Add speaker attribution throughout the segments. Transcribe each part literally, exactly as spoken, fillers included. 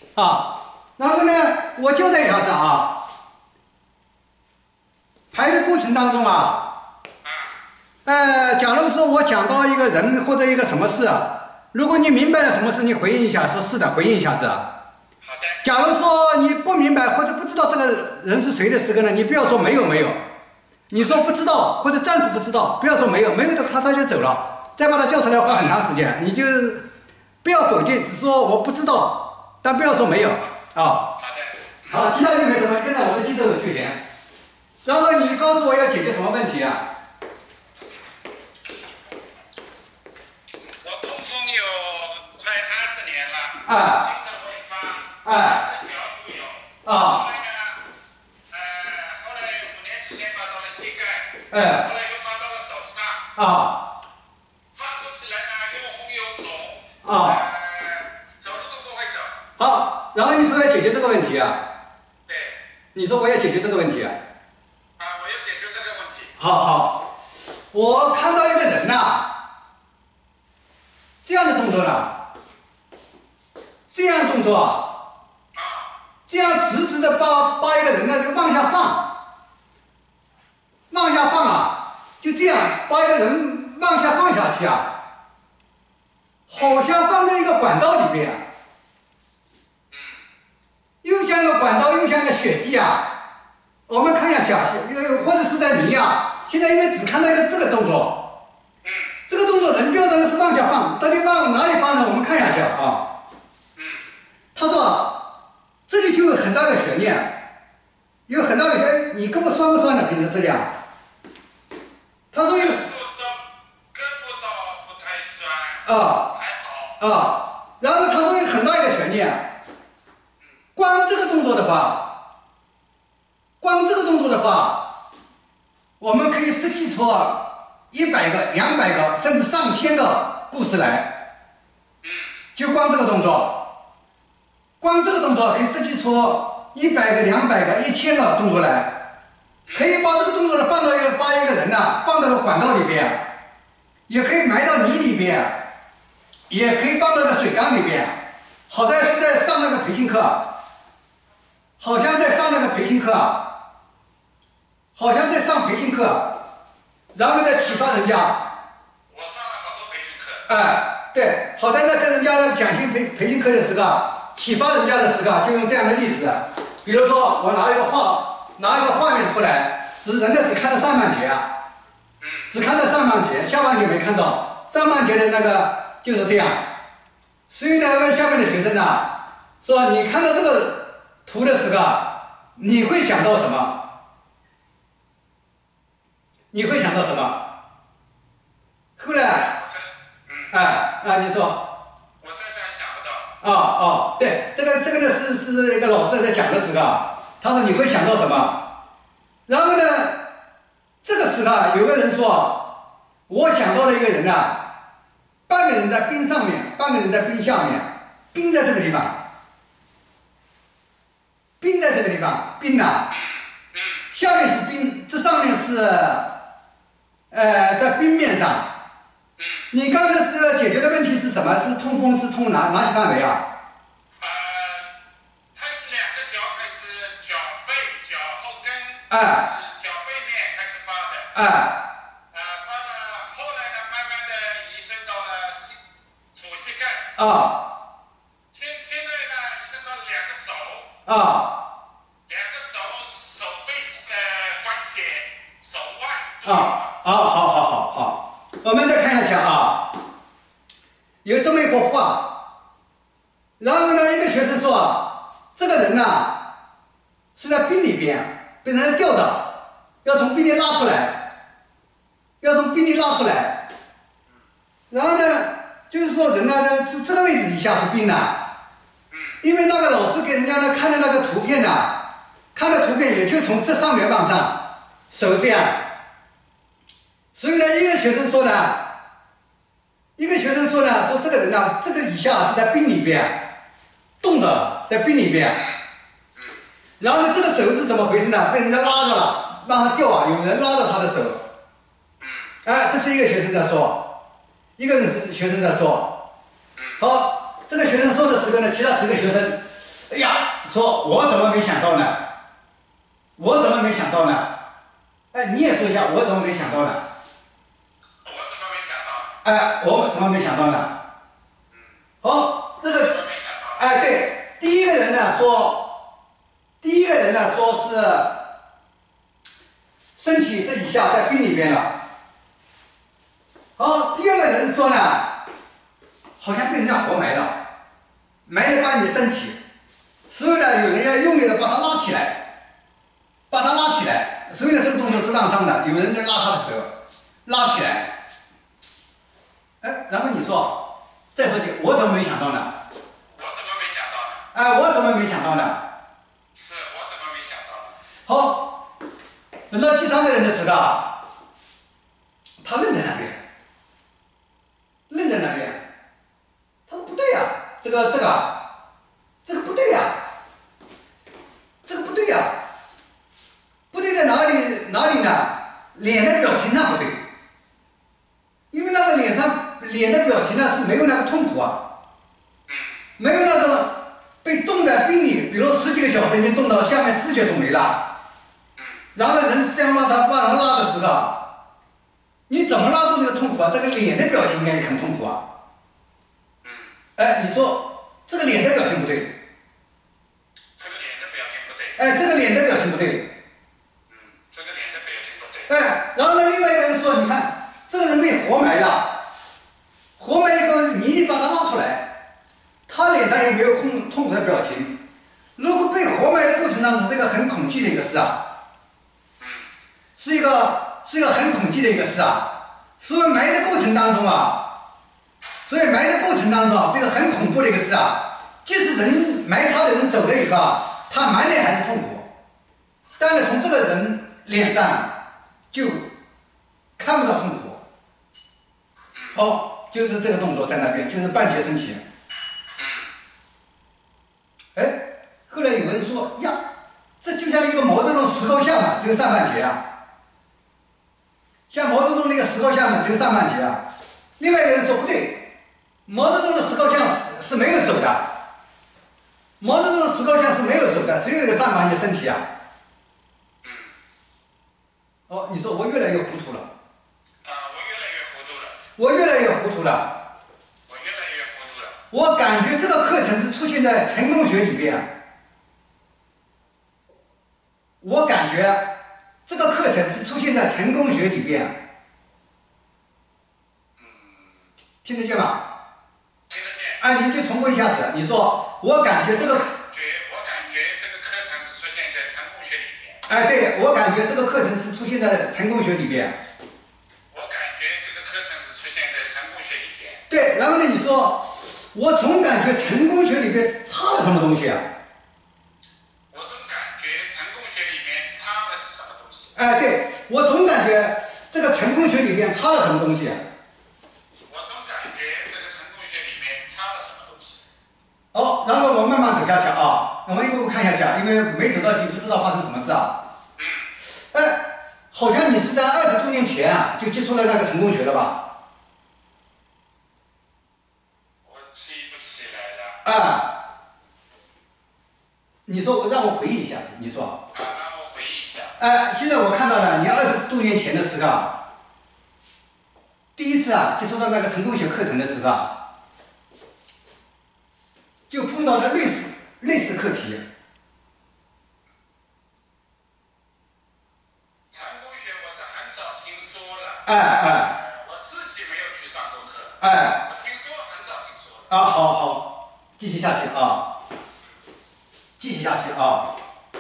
Speaker 1: 啊。然后呢，我就这一条字啊，排的过程当中啊，呃，假如说我讲到一个人或者一个什么事啊，如果你明白了什么事，你回应一下，说是的，回应一下子啊。
Speaker 2: 好的。
Speaker 1: 假如说你不明白或者不知道这个人是谁的时候呢，你不要说没有没有，你说不知道或者暂时不知道，不要说没有，没有的他他就走了，再把他叫出来花很长时间，你就不要否定，只说我不知道，但不要说没有啊。
Speaker 2: 好的。
Speaker 1: 好，其他就没什么，跟着我的节奏就行。然后你告诉我要解决什么问题啊？
Speaker 2: 我痛风有快二十年了。
Speaker 1: 啊。
Speaker 2: 经常会发。
Speaker 1: 啊。
Speaker 2: 脚都有。
Speaker 1: 啊。
Speaker 2: 后来呢，呃，后来五年时间发到了膝盖。
Speaker 1: 哎。
Speaker 2: 后来又发到了手上。
Speaker 1: 啊。
Speaker 2: 发作起来呢，又红又肿。
Speaker 1: 啊。
Speaker 2: 呃，走路都不会走。
Speaker 1: 好，然后你说要解决这个问题啊？
Speaker 2: 对。
Speaker 1: 你说我要解决这个问题啊？
Speaker 2: 啊，我要解决这个问题。
Speaker 1: 好好，我看到一个人呐、啊，这样的动作呢，这样动作啊，这样直直的把把一个人呢就往下放，往下放啊，就这样把一个人往下放下去啊，好像放在一个管道里边啊，又像个管道，又像个血迹啊。我们看下去啊，或者是在泥啊。现在因为只看到一个这个动作，这个动作人标准的是往下放，到底往哪里放呢？我们看下去啊。他说这里就有很大的悬念，有很大的悬，你胳膊酸不酸的？平时这样？他说有。
Speaker 2: 胳膊倒不太酸。
Speaker 1: 啊。
Speaker 2: 还好。
Speaker 1: 啊。然后他说有很大一个悬念，光这个动作的话。光这个动作的话，我们可以设计出一百个、两百个，甚至上千个故事来。就光这个动作，光这个动作可以设计出一百个、两百个、一千个动作来。可以把这个动作呢放到一个，把一个人呢放到管道里边，也可以埋到泥里边，也可以放到个水缸里边。好在是在上那个培训课，好像在上那个培训课。好像在上培训课，然后再启发人家。
Speaker 2: 我上了好多培训课。
Speaker 1: 哎，对，好在在跟人家那个讲训培培训课的时候，启发人家的时候，就用这样的例子，比如说我拿一个画，拿一个画面出来，只人家只看到上半截啊，只看到上半截，下半截没看到，上半截的那个就是这样。所以呢，问下面的学生呢，说你看到这个图的时候，你会想到什么？你会想到什么？后来，哎啊，你说。
Speaker 2: 我暂时还想不到。
Speaker 1: 哦哦，对，这个这个呢是是一个老师在讲的时候，他说你会想到什么？然后呢，这个时候有个人说，我想到了一个人呐，半个人在冰上面，半个人在冰下面，冰在这个地方，冰在这个地方，冰呐，下面是冰，这上面是。呃，在冰面上，你刚才是解决的问题是什么？是痛风是痛哪哪些范围啊？
Speaker 2: 呃，它是两个脚开始脚背、脚后跟，
Speaker 1: 哎，
Speaker 2: 是脚背面开始发的。
Speaker 1: 哎，
Speaker 2: 呃，发了，后来呢，慢慢的移伸到了膝左膝盖。
Speaker 1: 啊。
Speaker 2: 现现在呢，移伸到了两个手。
Speaker 1: 啊。
Speaker 2: 两个手手背呃关节手腕。
Speaker 1: 啊。好，好，好，好，好，我们再看下去啊。有这么一幅画，然后呢，一个学生说，这个人呢是在冰里边被人吊到，要从冰里拉出来，要从冰里拉出来。然后呢，就是说人呢，这这个位置以下是冰的，因为那个老师给人家呢看的那个图片呢，看的图片也就从这上面往上，手这样。所以呢，一个学生说呢，一个学生说呢，说这个人呢，这个以下是在冰里边冻着，在冰里边。然后呢，这个手是怎么回事呢？被人家拉着了，让他掉啊，有人拉着他的手。哎，这是一个学生在说，一个人是学生在说。好，这个学生说的时候呢，其他几个学生哎呀，说我怎么没想到呢？我怎么没想到呢？哎，你也说一下，我怎么没想到呢？
Speaker 2: 我怎么没想到？
Speaker 1: 哎，我们怎么没想到呢？好，这个，哎，对，第一个人呢说，第一个人呢说是身体这一下在冰里边了。好，第二个人说呢，好像被人家活埋了，埋了把你的身体，所以呢，有人要用力的把他拉起来，把他拉起来，所以呢，这个动作是让上的，有人在拉他的时候，拉起来，哎，然后你说，再说句，我怎么没想到呢？
Speaker 2: 我怎么没想到呢？
Speaker 1: 哎，我怎么没想到呢？
Speaker 2: 是我怎么没想到呢？
Speaker 1: 好，轮到第三个人的时候啊，他愣在那边，愣在那边，他说不对呀、这个这个，这个不对呀、这个不对呀、不对在哪里哪里呢？脸的表情上不对，因为那个脸上脸的表情呢是没有那个痛苦啊，没有那种被冻在冰里，比如十几个小时已经冻到下面知觉都没了，然后人这样让他把他拉的时候，你怎么拉住这个痛苦啊？这个脸的表情应该也很痛苦啊。哎，你说这个脸的表情不对，
Speaker 2: 这个脸的表情不对。
Speaker 1: 哎，这个脸的表情不对，
Speaker 2: 嗯，这个脸的表情不对。
Speaker 1: 哎，然后呢，另外一个人说，你看这个人被活埋了，活埋以后你得把他拉出来，他脸上也没有痛痛苦的表情。如果被活埋的过程当中是一个很恐惧的一个事啊，是一个是一个很恐惧的一个事啊，所以埋的过程当中啊，所以埋的过程当中啊是一个很恐怖的一个事啊。即使人埋他的人走了以后啊，他满脸还是痛苦，但是从这个人脸上就看不到痛苦。好，就是这个动作在那边，就是半截身体。哎，后来有人说呀，这就像一个毛泽东石膏像嘛，只有上半截啊。像毛泽东那个石膏像呢，只有上半截啊。另外一个人说不对，毛泽东的石膏像是是没有手的，毛泽东的石膏像是没有手的，只有一个上半截身体啊。哦，你说我越来越糊涂了。
Speaker 2: 啊，我越来越糊涂了。
Speaker 1: 我越来越糊涂了。
Speaker 2: 我越来越糊涂了。
Speaker 1: 我感觉这个课程是出现在成功学里边。我感觉这个课程是出现在成功学里边。听得见吗？
Speaker 2: 听得见。
Speaker 1: 哎，您就重复一下子。你说，我感觉这个，
Speaker 2: 觉我感觉这个课程是出现在成功学里面。
Speaker 1: 哎，对，我感觉这个课程是出现在成功学里边。
Speaker 2: 我感觉这个课程是出现在成功学里边。
Speaker 1: 对，然后呢，你说，我总感觉成功学里边差了什么东西啊？
Speaker 2: 我总感觉成功学里面差的是什么东西？
Speaker 1: 哎，对，我总感觉这个成功学里边差了什么东西啊？
Speaker 2: 我总感觉这个成功学里面差了什么东西？
Speaker 1: 好，然后我慢慢走下去啊，我们一步步看下去啊，因为没走到底，不知道发生什么事啊。哎，好像你是在二十多年前啊就接触了那个成功学了吧？
Speaker 2: 我记不起来了。
Speaker 1: 啊，你说我让我回忆一下子，你说。
Speaker 2: 啊，让我回忆一下。
Speaker 1: 哎，现在我看到了，你二十多年前的时候啊，第一次啊接触到那个成功学课程的时候啊，就碰到了类似类似的课题。
Speaker 2: 成功学我是很早听说了。
Speaker 1: 哎哎。
Speaker 2: 我自己没有去上过课。
Speaker 1: 哎。
Speaker 2: 我听说很早听说了。
Speaker 1: 啊，好好，继续下去啊，继续下去啊。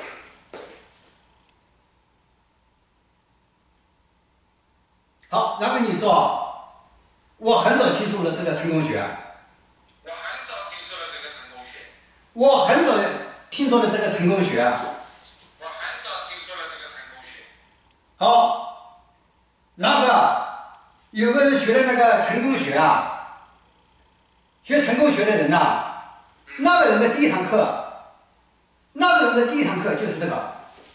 Speaker 1: 好，然后你说，我很早听说了这个成功学。
Speaker 2: 我很早听说了这个成功学。
Speaker 1: 我很早听说了这个成功学。
Speaker 2: 我很早听说了这个成功学。
Speaker 1: 好，然后啊，有个人学的那个成功学啊，学成功学的人呐、啊，那个人的第一堂课，那个人的第一堂课就是这个。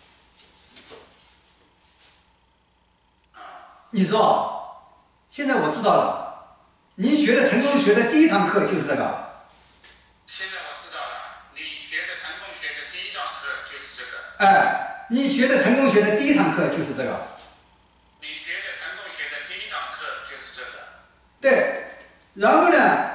Speaker 1: 你说，现在我知道了，您学的成功学的第一堂课就是这个。
Speaker 2: 现在我知道了，你学的成成功学的第一堂课就是这个。
Speaker 1: 哎，你学的成功学的第一堂课就是这个。
Speaker 2: 你学的成功学的第一堂课就是这个。
Speaker 1: 对，然后呢，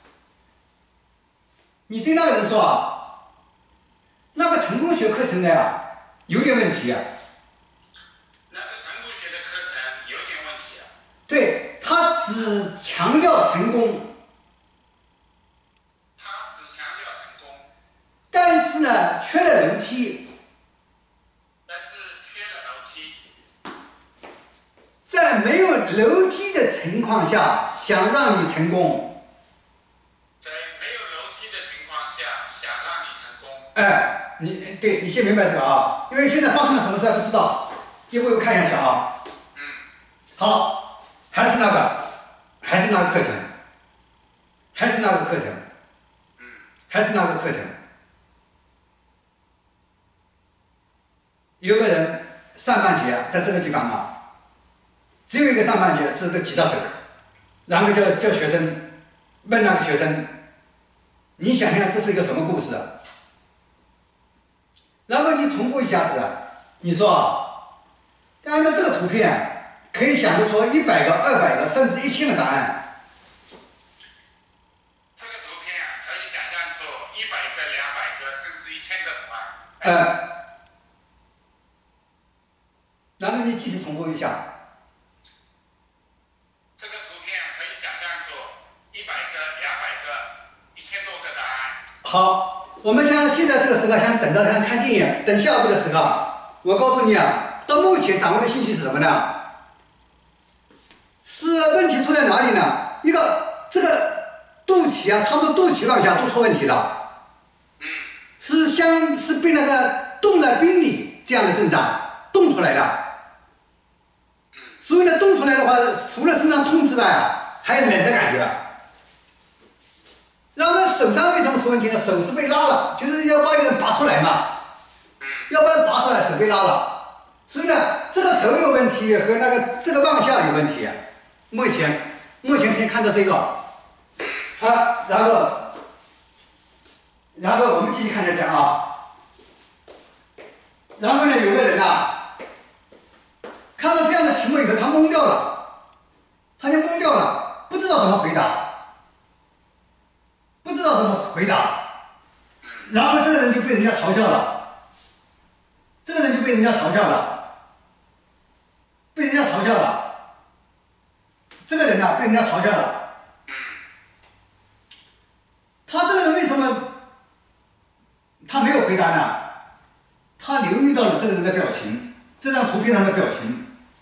Speaker 1: 你对那个人说啊，那个成功学课程呢有点问题啊。
Speaker 2: 那个成功学的课程有点问题啊。
Speaker 1: 对，他只强调成功，
Speaker 2: 他只强调成功，
Speaker 1: 但是呢，缺了楼梯。
Speaker 2: 但是缺了楼梯。
Speaker 1: 在没有楼梯的情况下，想让你成功，
Speaker 2: 在没有楼梯的情况下，想让你成功。
Speaker 1: 哎，你对你先明白这个啊，因为现在发生了什么事还不知道，一会儿我看一下啊。
Speaker 2: 嗯。
Speaker 1: 好，还是那个，还是那个课程，还是那个课程，
Speaker 2: 嗯。
Speaker 1: 还是那个课程。有个人上半节在这个地方啊。只有一个上半节，这个举到手，然后叫叫学生问那个学生，你想想这是一个什么故事啊？然后你重复一下子，你说啊，按照这个图片，可以想得出一百个、二百个，甚至一千个答案。
Speaker 2: 这个图片可以想象出一百个、两百个，甚至一千个图案。
Speaker 1: 呃，然后你继续重复一下。
Speaker 2: 这个图片可以想象出一百个、两百个、一千多个答案。
Speaker 1: 好，我们像现在这个时刻，像等到像看电影、等下一步的时刻，我告诉你啊，到目前掌握的信息是什么呢？是问题出在哪里呢？一个这个肚脐啊，差不多肚脐往下都出问题了。
Speaker 2: 嗯。
Speaker 1: 是像是被那个冻在冰里这样的症状冻出来的。所以呢，冻出来的话，除了身上痛之外啊，还有冷的感觉。然后呢，手上为什么出问题呢？手是被拉了，就是要把一个人拔出来嘛，要不然拔出来手被拉了。所以呢，这个手有问题和那个这个望向有问题。目前目前可以看到这个，啊，然后然后我们继续看下去啊。然后呢，有个人啊。看到这样的题目以后，他懵掉了，他就懵掉了，不知道怎么回答，不知道怎么回答，然后这个人就被人家嘲笑了，这个人就被人家嘲笑了，被人家嘲笑了，这个人呢、啊、被人家嘲笑了，他这个人为什么他没有回答呢？他留意到了这个人的表情，这张图片上的表情。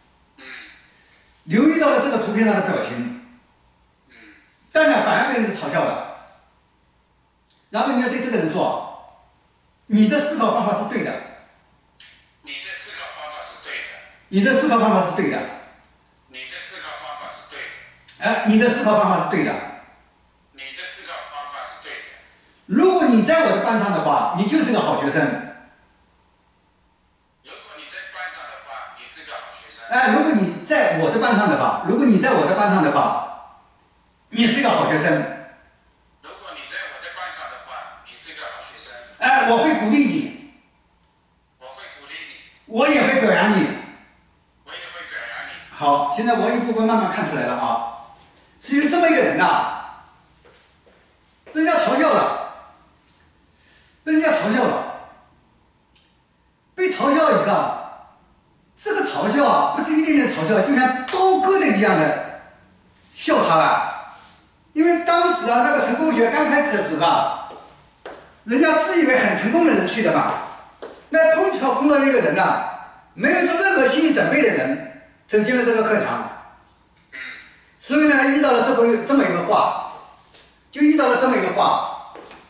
Speaker 1: 留意到了这个图片上的表情，但呢反而被人嘲笑了。然后你要对这个人说，你的思考方法是对的。
Speaker 2: 你的思考方法是对的。
Speaker 1: 你的思考方法是对的。
Speaker 2: 你的思考方法是对的。
Speaker 1: 哎，你的思考方法是对的。
Speaker 2: 你的思考方法是对的。
Speaker 1: 如果你在我的班上的话，你就是个好学生。哎，如果你在我的班上的话，如果你在我的班上的话，你是一个好学生。
Speaker 2: 如果你在我的班上的话，你是一个好学生。
Speaker 1: 哎，我会鼓励你。
Speaker 2: 我会鼓励你。
Speaker 1: 我也会表扬你。
Speaker 2: 我也会表扬你。
Speaker 1: 好，现在我一部分慢慢看出来了啊，是有这么一个人呐、啊，被人家嘲笑了，被人家嘲笑了，被嘲笑以后。这个嘲笑啊，不是一点点嘲笑，就像刀割的一样的笑他啊！因为当时啊，那个成功学刚开始的时候啊，人家自以为很成功的人去的嘛，那碰巧碰到一个人呐、啊，没有做任何心理准备的人走进了这个课堂，所以呢，遇到了这个这么一个话，就遇到了这么一个话，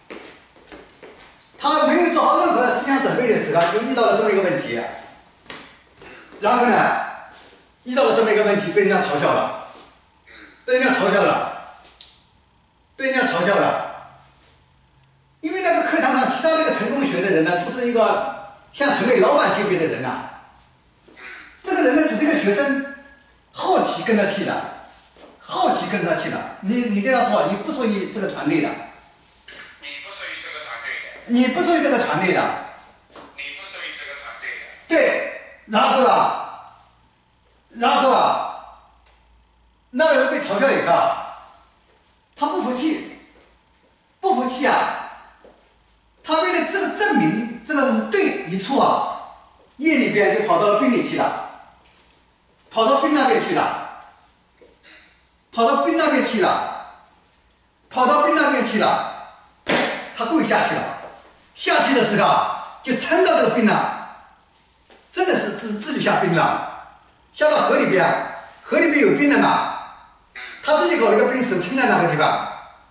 Speaker 1: 他没有做好任何思想准备的时候，就遇到了这么一个问题。然后呢，遇到了这么一个问题，被人家嘲笑了，被人家嘲笑了，被人家嘲笑了。因为那个课堂上其他那个成功学的人呢，都是一个像成为老板级别的人呐、啊。这个人呢，只是一个学生，好奇跟他去的，好奇跟他去的。你你对他说，你不属于这个团队的。
Speaker 2: 你不属于这个团队的。
Speaker 1: 你不属于这个团队的。
Speaker 2: 你不属于这个团队的。
Speaker 1: 对，然后啊，然后啊，那个人被嘲笑一个，他不服气，不服气啊，他为了这个证明这个是对一处啊，夜里边就跑到兵里去了，跑到兵那边去了，跑到兵那边去了，跑到兵那边去了，他跪下去了，下去的时候啊，就撑到这个兵了，真的是自自己下兵了，下到河里边，河里边有兵了嘛，他自己搞了个兵手撑在那个地方。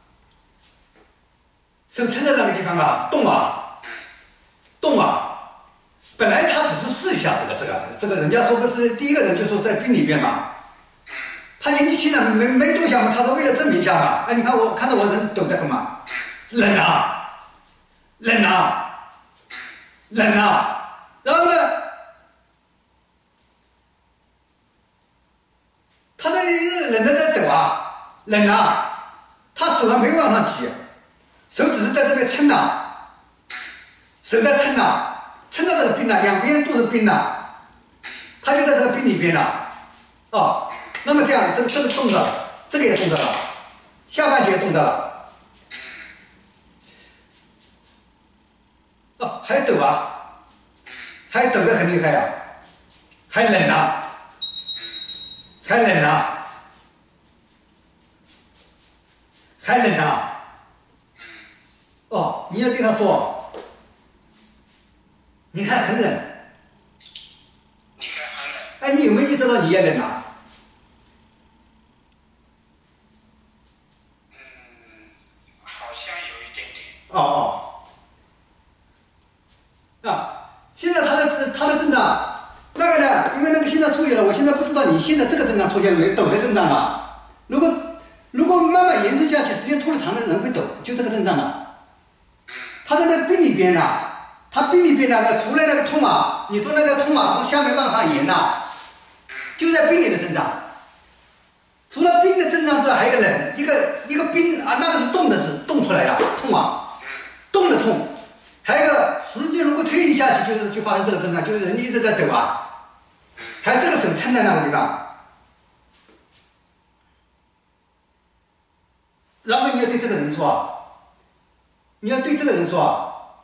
Speaker 1: 手撑在那个地方啊，动啊，动啊！本来他只是试一下这个这个这个，人家说不是第一个人就说在兵里边嘛，他年纪轻了没没多想嘛，他是为了证明一下嘛。哎，你看我看到我人抖得很嘛，冷啊，冷啊，冷啊！然后呢，他这冷的在抖啊，冷啊，他手还没往上举。手只是在这边撑呐，手在撑呐，撑到这个冰了，两边都是冰了，他就在这个冰里边了。哦，那么这样，这个这个动着，这个也动着了，下半截动着了。哦，还抖啊，还抖得很厉害啊，还冷啊，还冷啊，还冷啊。哦，你要对他说，你看很冷，
Speaker 2: 你看很冷。
Speaker 1: 哎，你有没有意识到你也冷啊？
Speaker 2: 嗯，好像有一点点。
Speaker 1: 哦哦，啊，现在他的他的症状，那个呢？因为那个现在处理了，我现在不知道你现在这个症状出现没抖的症状了。如果如果慢慢严重下去，时间拖得长的人会抖，就这个症状了。他在那个病里边呢、啊，他病里边那个除了那个痛啊，你说那个痛啊，从下面往上延呐、啊，就在病里的症状。除了病的症状之外，还有一个冷，一个一个病啊，那个是动的是动出来的痛啊，动的痛。还有一个实际如果推移下去，就是就发生这个症状，就是人一直在抖啊，还有这个手撑在那个地方。然后你要对这个人说。你要对这个人说，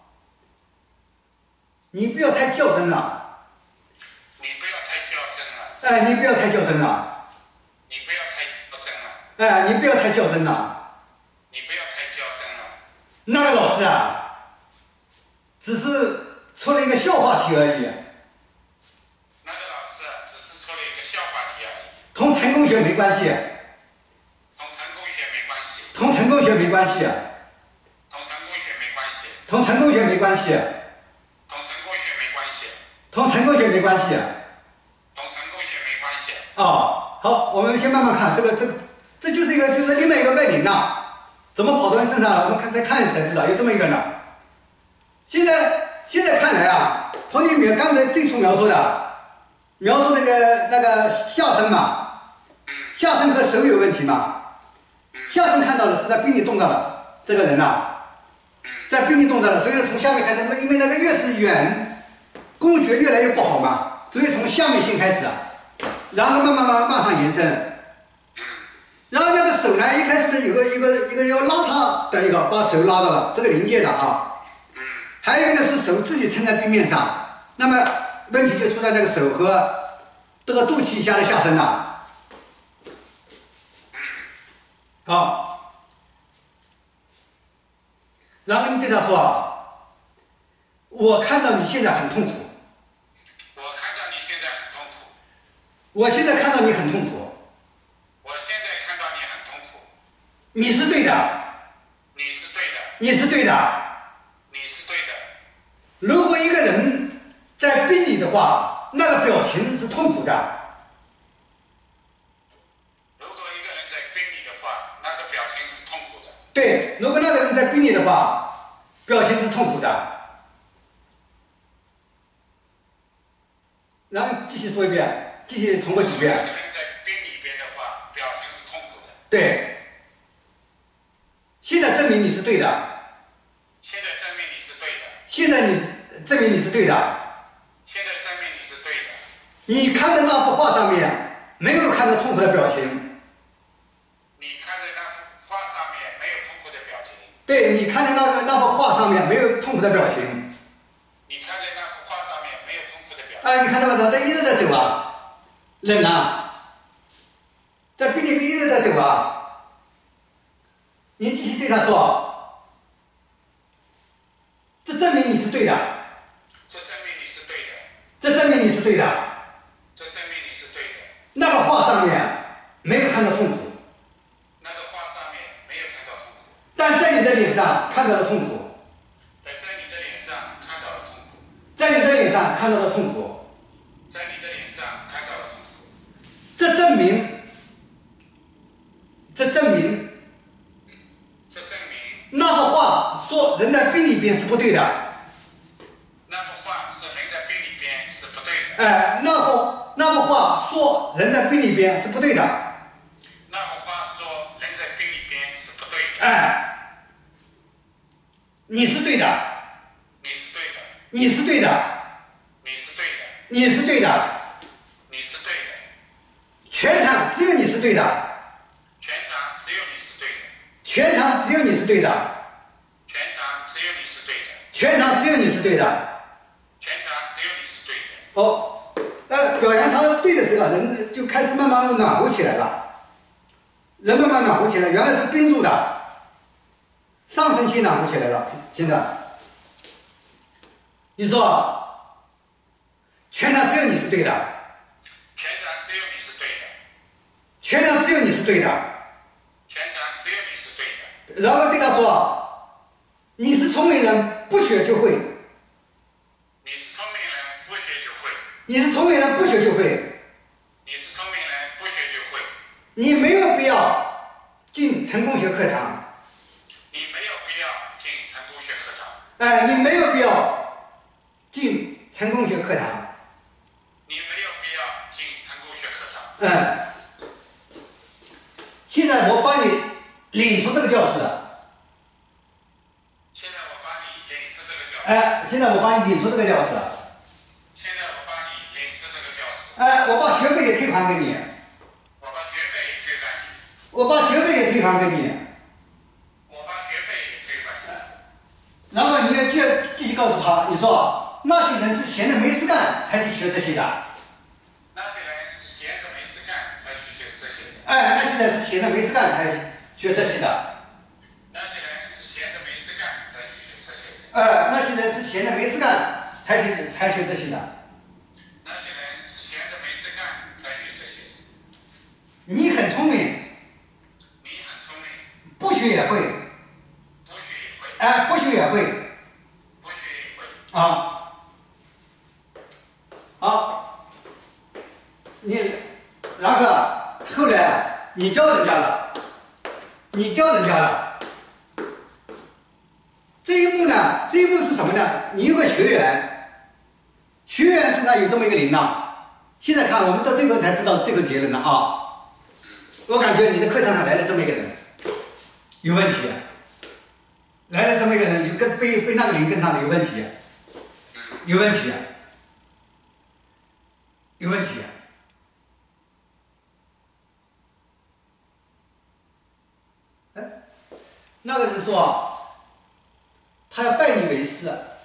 Speaker 1: 你不要太较真了。
Speaker 2: 你不要太较真了。
Speaker 1: 哎，你不要太较真了。
Speaker 2: 你不要太较真了。
Speaker 1: 哎，你不要太较真了。
Speaker 2: 你不要太较真了。
Speaker 1: 那个老师啊，只是出了一个笑话题而已。
Speaker 2: 那个老师啊，只是出了一个笑话题而已。
Speaker 1: 同成功学没关系。
Speaker 2: 同成功学没关系。
Speaker 1: 同成功学没关系。同成功学没关系。
Speaker 2: 同成功学没关系。
Speaker 1: 同成功学没关系。
Speaker 2: 同成功学没关系。
Speaker 1: 哦，好，我们先慢慢看这个，这个，这就是一个，就是另外一个脉领呐，怎么跑到你身上了？我们看再看才知道，有这么一个呢。现在现在看来啊，从你描刚才最初描述的，描述那个那个下身嘛，下身和手有问题嘛，下身看到的是在病里动到的这个人呐、啊。在病理动作了，所以呢，从下面开始，因为那个越是远，供血越来越不好嘛，所以从下面先开始，然后慢慢慢慢往上延伸，然后那个手呢，一开始呢有个一个一个要拉他的一个，把手拉到了这个临界的啊，还有一个呢是手自己撑在冰面上，那么问题就出在那个手和这个肚脐以下的下身了，好。然后你对他说：“我看到你现在很痛苦。
Speaker 2: 我看到你现在很痛苦。
Speaker 1: 我现在看到你很痛苦。
Speaker 2: 我现在看到你很痛苦。
Speaker 1: 你是对的。
Speaker 2: 你是对的。
Speaker 1: 你是对的。
Speaker 2: 你是对的。
Speaker 1: 如果一个人在病里的话，那个表情是痛苦的。
Speaker 2: 如果一个人在病里的话，那个表情是痛苦的。
Speaker 1: 对，如果那个人在病里的话。”表情是痛苦的，然后继续说一遍，继续重复几遍。
Speaker 2: 一个人在病里边的话，表情是痛苦的。
Speaker 1: 对，现在证明你是对的。
Speaker 2: 现在证明你是对
Speaker 1: 现在你证明你是对的。
Speaker 2: 现在证明你是对的。
Speaker 1: 你看着那幅画上面没有看到痛苦的表情。
Speaker 2: 你看着那幅画上面没有痛苦的表情。
Speaker 1: 对，你看着那个那幅画上面没有痛苦的表情。
Speaker 2: 你看着那幅画上面没有痛苦的表情。
Speaker 1: 哎，你看到没？他一直在抖啊，冷啊，在冰里边一直在抖啊。你继续对他说，这证明你是对的。
Speaker 2: 这证明你是对的。
Speaker 1: 这证明你是对的。
Speaker 2: 这证明你是对的。
Speaker 1: 那个画上面没有看到痛苦。
Speaker 2: 那个画上面没有看到痛苦。
Speaker 1: 但在你的脸上看到了痛苦。
Speaker 2: 但在你的脸上看到了痛苦。
Speaker 1: 在你的脸上看到了痛苦。
Speaker 2: 在你的脸上看到了痛苦。
Speaker 1: 这证明，这证明。
Speaker 2: 这证明
Speaker 1: 那幅画说人在冰里边是不对的。
Speaker 2: 那幅画说人在冰里边是不对的。
Speaker 1: 哎，那幅那幅画说人在冰里边是不对的。
Speaker 2: 那幅画说人在冰里边是不对的。
Speaker 1: 哎，你是对的。
Speaker 2: 你是对的。
Speaker 1: 你是对的。
Speaker 2: 你是对的。
Speaker 1: 你是对的。
Speaker 2: 你是对的。
Speaker 1: 全场只有你是对的。
Speaker 2: 全场只有你是对的。
Speaker 1: 全场只有你是对的。
Speaker 2: 全场只有你是对的。
Speaker 1: 全场只有你是对的。
Speaker 2: 全场只有你是对的。
Speaker 1: 哦，那表扬他对的时候，人就开始慢慢暖和起来了。人慢慢暖和起来，原来是冰住的，上升期暖和起来了。现在，你说，全场只有你是对的。
Speaker 2: 全场只有你是对的。
Speaker 1: 全场只有你是对的。
Speaker 2: 全场只有你是对的。
Speaker 1: 然后对他说：“你是聪明人，不学就会。
Speaker 2: 你是聪明人，不学就会。
Speaker 1: 你是聪明人，不学就会。
Speaker 2: 你是聪明人，不学就会。
Speaker 1: 你没有必要进成功学课堂。
Speaker 2: 你没有必要进成功学课堂。
Speaker 1: 哎，你没有必要进成功学课堂。
Speaker 2: 你没有必要进成功学课堂。
Speaker 1: 嗯。现在我把你领出这个教室。
Speaker 2: 现在我把你领出这个教室。
Speaker 1: 哎，现在我把你领出这个教室。
Speaker 2: 现在我把你领出这个教室。
Speaker 1: 哎，我把学费也退还给你。
Speaker 2: 我把学费也退还你。
Speaker 1: 我把学费也退还给你。
Speaker 2: 我把学费也退还你。
Speaker 1: 然后你要继继续告诉他，你说那些人是闲着没事干才去学这些的。
Speaker 2: 那些人是闲着没事干才去学这些的。
Speaker 1: 哎，那些人是闲着没事干才学这些的。
Speaker 2: 那些人是闲着没事干才去学这些的。
Speaker 1: 哎，那些人是闲着没事干才去才学这些的。
Speaker 2: 那些人是闲着没事干才学这些的。
Speaker 1: 你很聪明。
Speaker 2: 你很聪明。
Speaker 1: 不学也会。
Speaker 2: 不学也会。
Speaker 1: 哎，不学也会。
Speaker 2: 不学也会。
Speaker 1: 啊。好。你，然后后来你教人家了，你教人家了。这一步呢，这一步是什么呢？你有个学员，学员身上有这么一个铃铛。现在看，我们到最后才知道这个结论了啊！我感觉你的课堂上来了这么一个人，有问题。来了这么一个人，就跟被被那个铃跟上了，有问题，有问题，有问题。哎，那个人说。他要拜你为师，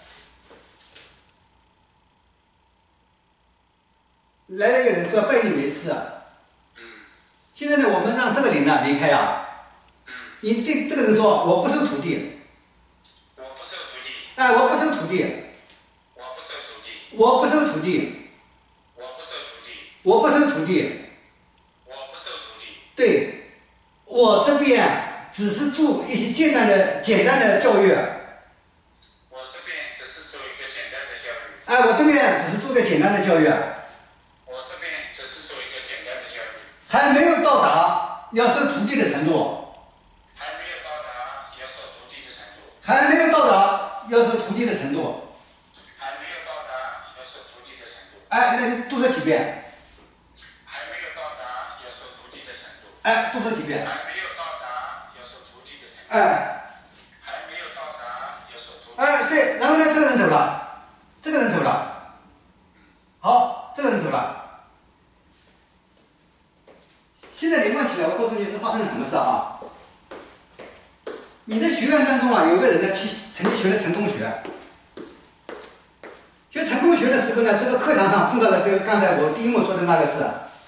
Speaker 1: 来了一个人说要拜你为师。现在呢，我们让这个人呢离开啊。你对这个人说，我不收徒弟。
Speaker 2: 我不收徒弟。
Speaker 1: 哎，我不收徒弟。
Speaker 2: 我不收徒弟。
Speaker 1: 我不收徒弟。
Speaker 2: 我不收徒弟。
Speaker 1: 我不收徒弟。
Speaker 2: 我不收徒弟。
Speaker 1: 对，我这边只是做一些简单的、简单的教育。
Speaker 2: 我这边只是做一个简单的教育。
Speaker 1: 哎，我这边只是做个简单的教育。
Speaker 2: 我这边只是做一个简单的教育。
Speaker 1: 还没有到达要收徒弟的程度。
Speaker 2: 还没有到达要收徒弟的程度。
Speaker 1: 还没有到达要收徒弟的程度。
Speaker 2: 还没有到达要收徒弟的程度。
Speaker 1: 哎，那你读这几遍。
Speaker 2: 还没有到达要收徒弟的程度。
Speaker 1: 哎，读这几遍。
Speaker 2: 还没有到达要收徒弟的程度。
Speaker 1: 哎。
Speaker 2: 还没有到达要收徒弟。
Speaker 1: 哎， 哎，对，然后呢，这个人走了，这个人走了，好，这个人走了。现在连贯起来，我告诉你是发生了什么事啊？你的学员当中啊，有个人呢，去曾经学了成功学。学成功学的时候呢，这个课堂上碰到了这个刚才我第一幕说的那个事。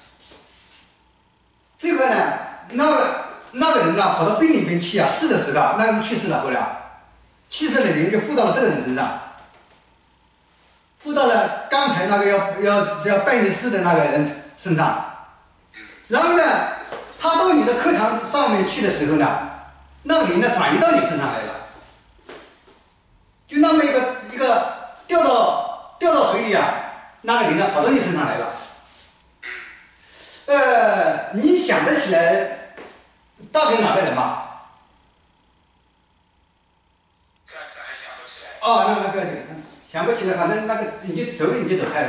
Speaker 1: 这个呢，那个那个人呢，跑到病里边去啊，试的时候啊，那个人去世了，后来去世的原因就附到了这个人身上，附到了刚才那个要要要拜你师的那个人身上。然后呢，他到你的课堂上面去的时候呢，那个灵呢转移到你身上来了，就那么一个一个掉到掉到水里啊，那个灵呢跑到你身上来了。呃，你想得起来大概哪个人吗？
Speaker 2: 暂时还想不起来。
Speaker 1: 哦，那那不要紧，想不起来，反正那个你就走你就走开了。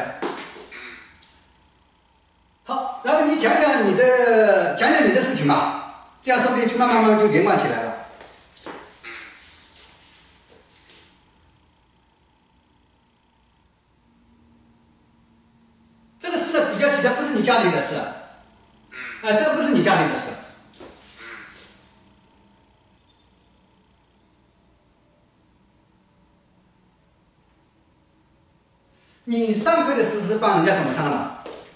Speaker 1: 好，然后你讲讲你的讲讲你的事情吧，这样说不定就慢慢慢慢就连贯起来了。这个事呢，比较起来不是你家里的事，啊、这个不是你家里的事。你上课的时候是帮人家怎么上的？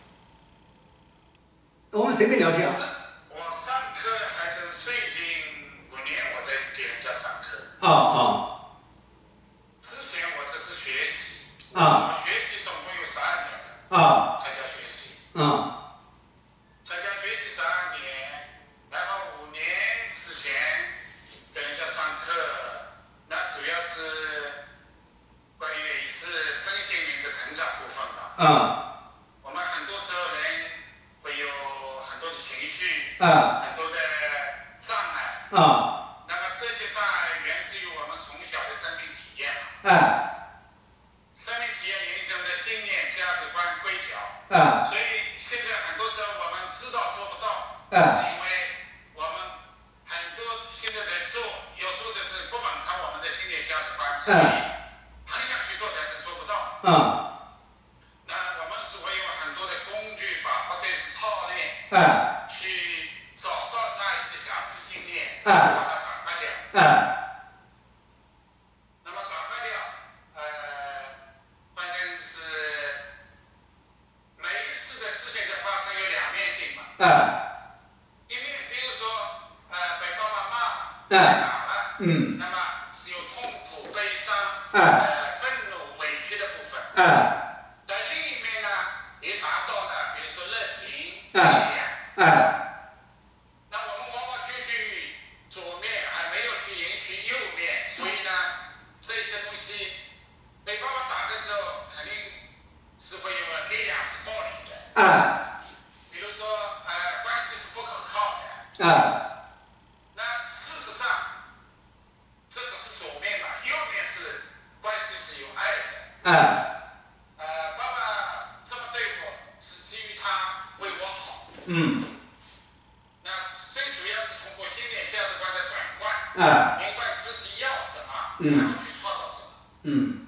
Speaker 1: 我们随便聊天啊。
Speaker 2: 我上课还是最近五年我在给人家上课。
Speaker 1: 啊啊。
Speaker 2: 之前我只是学习。
Speaker 1: 啊。
Speaker 2: 我学习总共有十二年。
Speaker 1: 啊。
Speaker 2: 才叫学习。
Speaker 1: 啊。
Speaker 2: 才叫学习十二年，然后五年之前给人家上课，那主要是关于是身心灵的成长部分吧。
Speaker 1: 啊。
Speaker 2: 我们很多时候人会有很多的情绪，
Speaker 1: 啊。
Speaker 2: 很多的障碍。
Speaker 1: 啊。
Speaker 2: 那么这些障碍源自于我们从小的生命体验。
Speaker 1: 啊。
Speaker 2: 生命体验影响的信念、价值观、规条。
Speaker 1: 啊。
Speaker 2: 所以现在很多时候我们知道做不到，
Speaker 1: 啊。
Speaker 2: 是因为我们很多现在在做，要做的是不反抗我们的信念价值观，所以很想去做，但是做不到。
Speaker 1: 啊。
Speaker 2: 那我们是会用很多的工具法或者是操练，
Speaker 1: 啊。
Speaker 2: 去找到那一些瑕疵信念，
Speaker 1: 啊。
Speaker 2: 把它转化掉。
Speaker 1: 啊。
Speaker 2: 那么转化掉，呃，反正是每一次的事情的发生有两面性嘛。
Speaker 1: 啊。
Speaker 2: 一面，比如说，呃，被爸爸骂，被
Speaker 1: 啊。
Speaker 2: 打了，
Speaker 1: 嗯。
Speaker 2: 那么是有痛苦、悲伤，
Speaker 1: 啊。
Speaker 2: 呃，愤怒、委屈的部分。
Speaker 1: 啊。
Speaker 2: 在另一面呢，也达到了，比如说热情、力
Speaker 1: 啊。
Speaker 2: 量。
Speaker 1: 啊。
Speaker 2: 那我们往往就去左面，还没有去允许右面，所以呢，这些东西被爸爸打的时候，肯定是会有力量是暴力的。
Speaker 1: 啊。
Speaker 2: 比如说，呃，关系是不可靠的。
Speaker 1: 啊。
Speaker 2: 那事实上，这只是左面嘛，右面是关系是有爱的。
Speaker 1: 啊。
Speaker 2: 呃，爸爸这么对我，是基于他为我好。
Speaker 1: 嗯。
Speaker 2: 那最主要是通过信念价值观的转换，
Speaker 1: 啊。
Speaker 2: 明白自己要什么，
Speaker 1: 嗯
Speaker 2: 然后去创造什么。
Speaker 1: 嗯。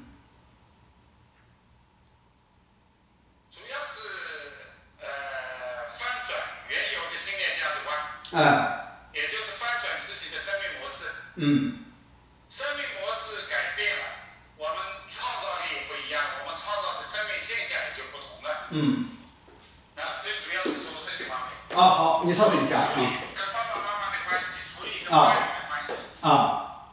Speaker 2: 主要是呃翻转原有的信念价值观，
Speaker 1: 啊。
Speaker 2: 也就是翻转自己的生命模式。
Speaker 1: 嗯。
Speaker 2: 生命模式改变了，我们创造力也不一样，我们创造的生命现象也就不同了。
Speaker 1: 嗯。
Speaker 2: 啊，最主要是从这些方面。
Speaker 1: 啊，好，你稍等一下啊。
Speaker 2: 处理跟爸爸妈妈的关系，处理跟外人的关系。
Speaker 1: 啊。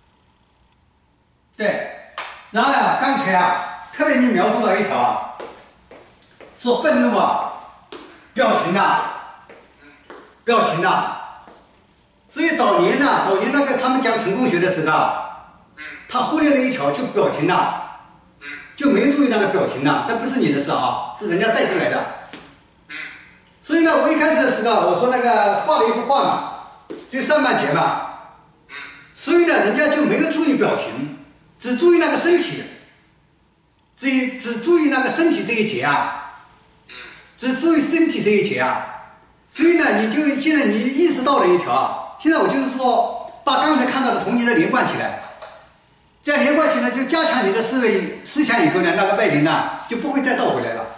Speaker 1: 对，然后呀，刚才啊，特别你描述到一条啊，说愤怒啊，表情呐、表情呐、所以早年呐、早年那个他们讲成功学的时候啊，他忽略了一条，就表情呐、就没注意那个表情呐、这不是你的事啊，是人家带进来的。所以呢，我一开始的时候我说那个画了一幅画嘛，就上半截嘛，所以呢，人家就没有注意表情，只注意那个身体，只只注意那个身体这一节啊，只注意身体这一节啊，所以呢，你就现在你意识到了一条啊，现在我就是说把刚才看到的同级的连贯起来， 这样连贯性呢，就加强你的思维思想以后呢，那个外灵呢就不会再倒回来了。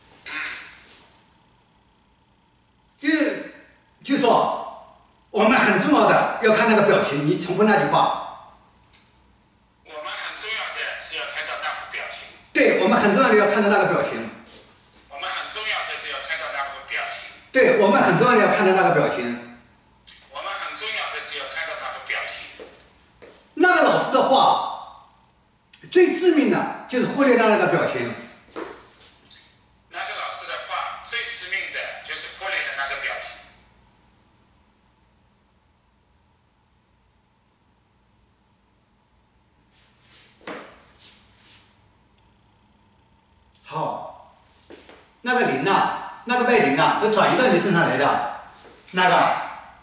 Speaker 1: 就就说我们很重要的要看那个表情，你重复那句话。
Speaker 2: 我们很重要的是要看到那副表情。
Speaker 1: 对，我们很重要的要看到那个表情。
Speaker 2: 我们很重要的是要看到那副表情。
Speaker 1: 对，我们很重要的要看到那个表情。
Speaker 2: 我们很重要的是要看到那副表情。
Speaker 1: 那个老师的话，最致命的就是忽略了那个表情。
Speaker 2: 那个老师的话最致命的就是忽略了那个表情。
Speaker 1: 好，那个灵呐，那个外灵呐，都转移到你身上来的，那个，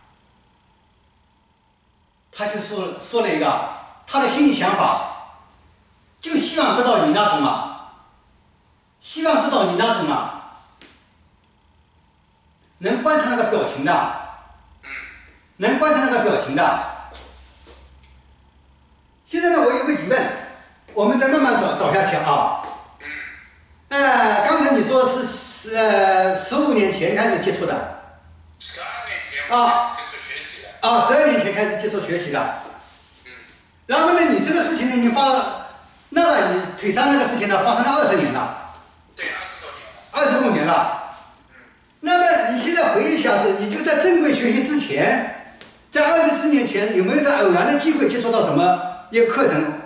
Speaker 1: 他就说说了一个，他的心理想法，就希望得到你那种啊，希望得到你那种啊，能观察那个表情的，能观察那个表情的。现在呢，我有个疑问，我们再慢慢找找下去啊。呃，刚才你说是十呃十五年前开始接触的，
Speaker 2: 十二年前我开始接触学习了。
Speaker 1: 啊，十二年前开始接触学习的。
Speaker 2: 嗯。
Speaker 1: 然后呢，你这个事情呢，你发，那个你腿伤那个事情呢，发生了二十年了。
Speaker 2: 对，二十多年了。
Speaker 1: 二十多年了。
Speaker 2: 嗯。
Speaker 1: 那么你现在回忆一下子，你就在正规学习之前，在二十多年前有没有在偶然的机会接触到什么一个课程？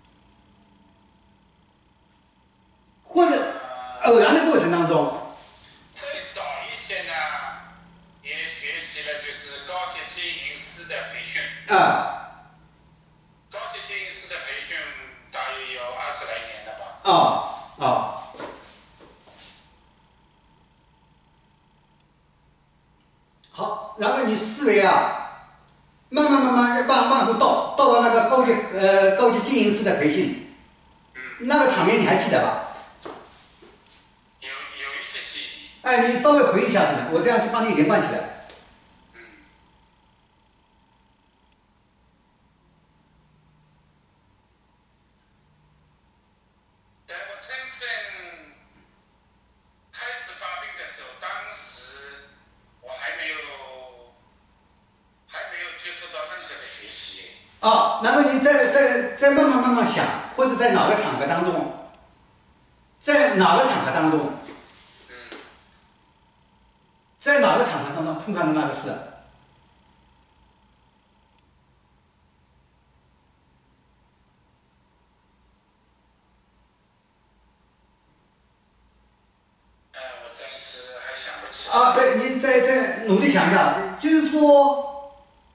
Speaker 1: 或者偶然的过程当中，
Speaker 2: 最早一些呢，也学习了就是高级经营师的培训。
Speaker 1: 啊。
Speaker 2: 高级经营师的培训大约有二十来年了吧。
Speaker 1: 啊啊。好，然后你思维啊，慢慢慢慢往往后倒，倒到那个高级呃高级经营师的培训，那个场面你还记得吧？哎，你稍微回忆一下子，我这样去帮你连贯起来。
Speaker 2: 嗯。在我真正开始发病的时候，当时我还没有还没有接触到任何的学习。
Speaker 1: 啊，然后你再再再慢慢慢慢想，或者在哪个场合当中，在哪个场合当中？在哪个场合当中碰上的那个事？
Speaker 2: 呃，我暂时还想不起。
Speaker 1: 啊，对，你再再努力想一下，就是说，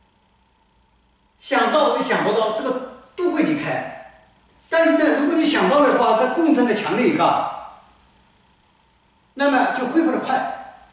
Speaker 1: 想到与想不到，这个都会离开。但是呢，如果你想到的话，这共振的强烈一个，那么就恢复的快。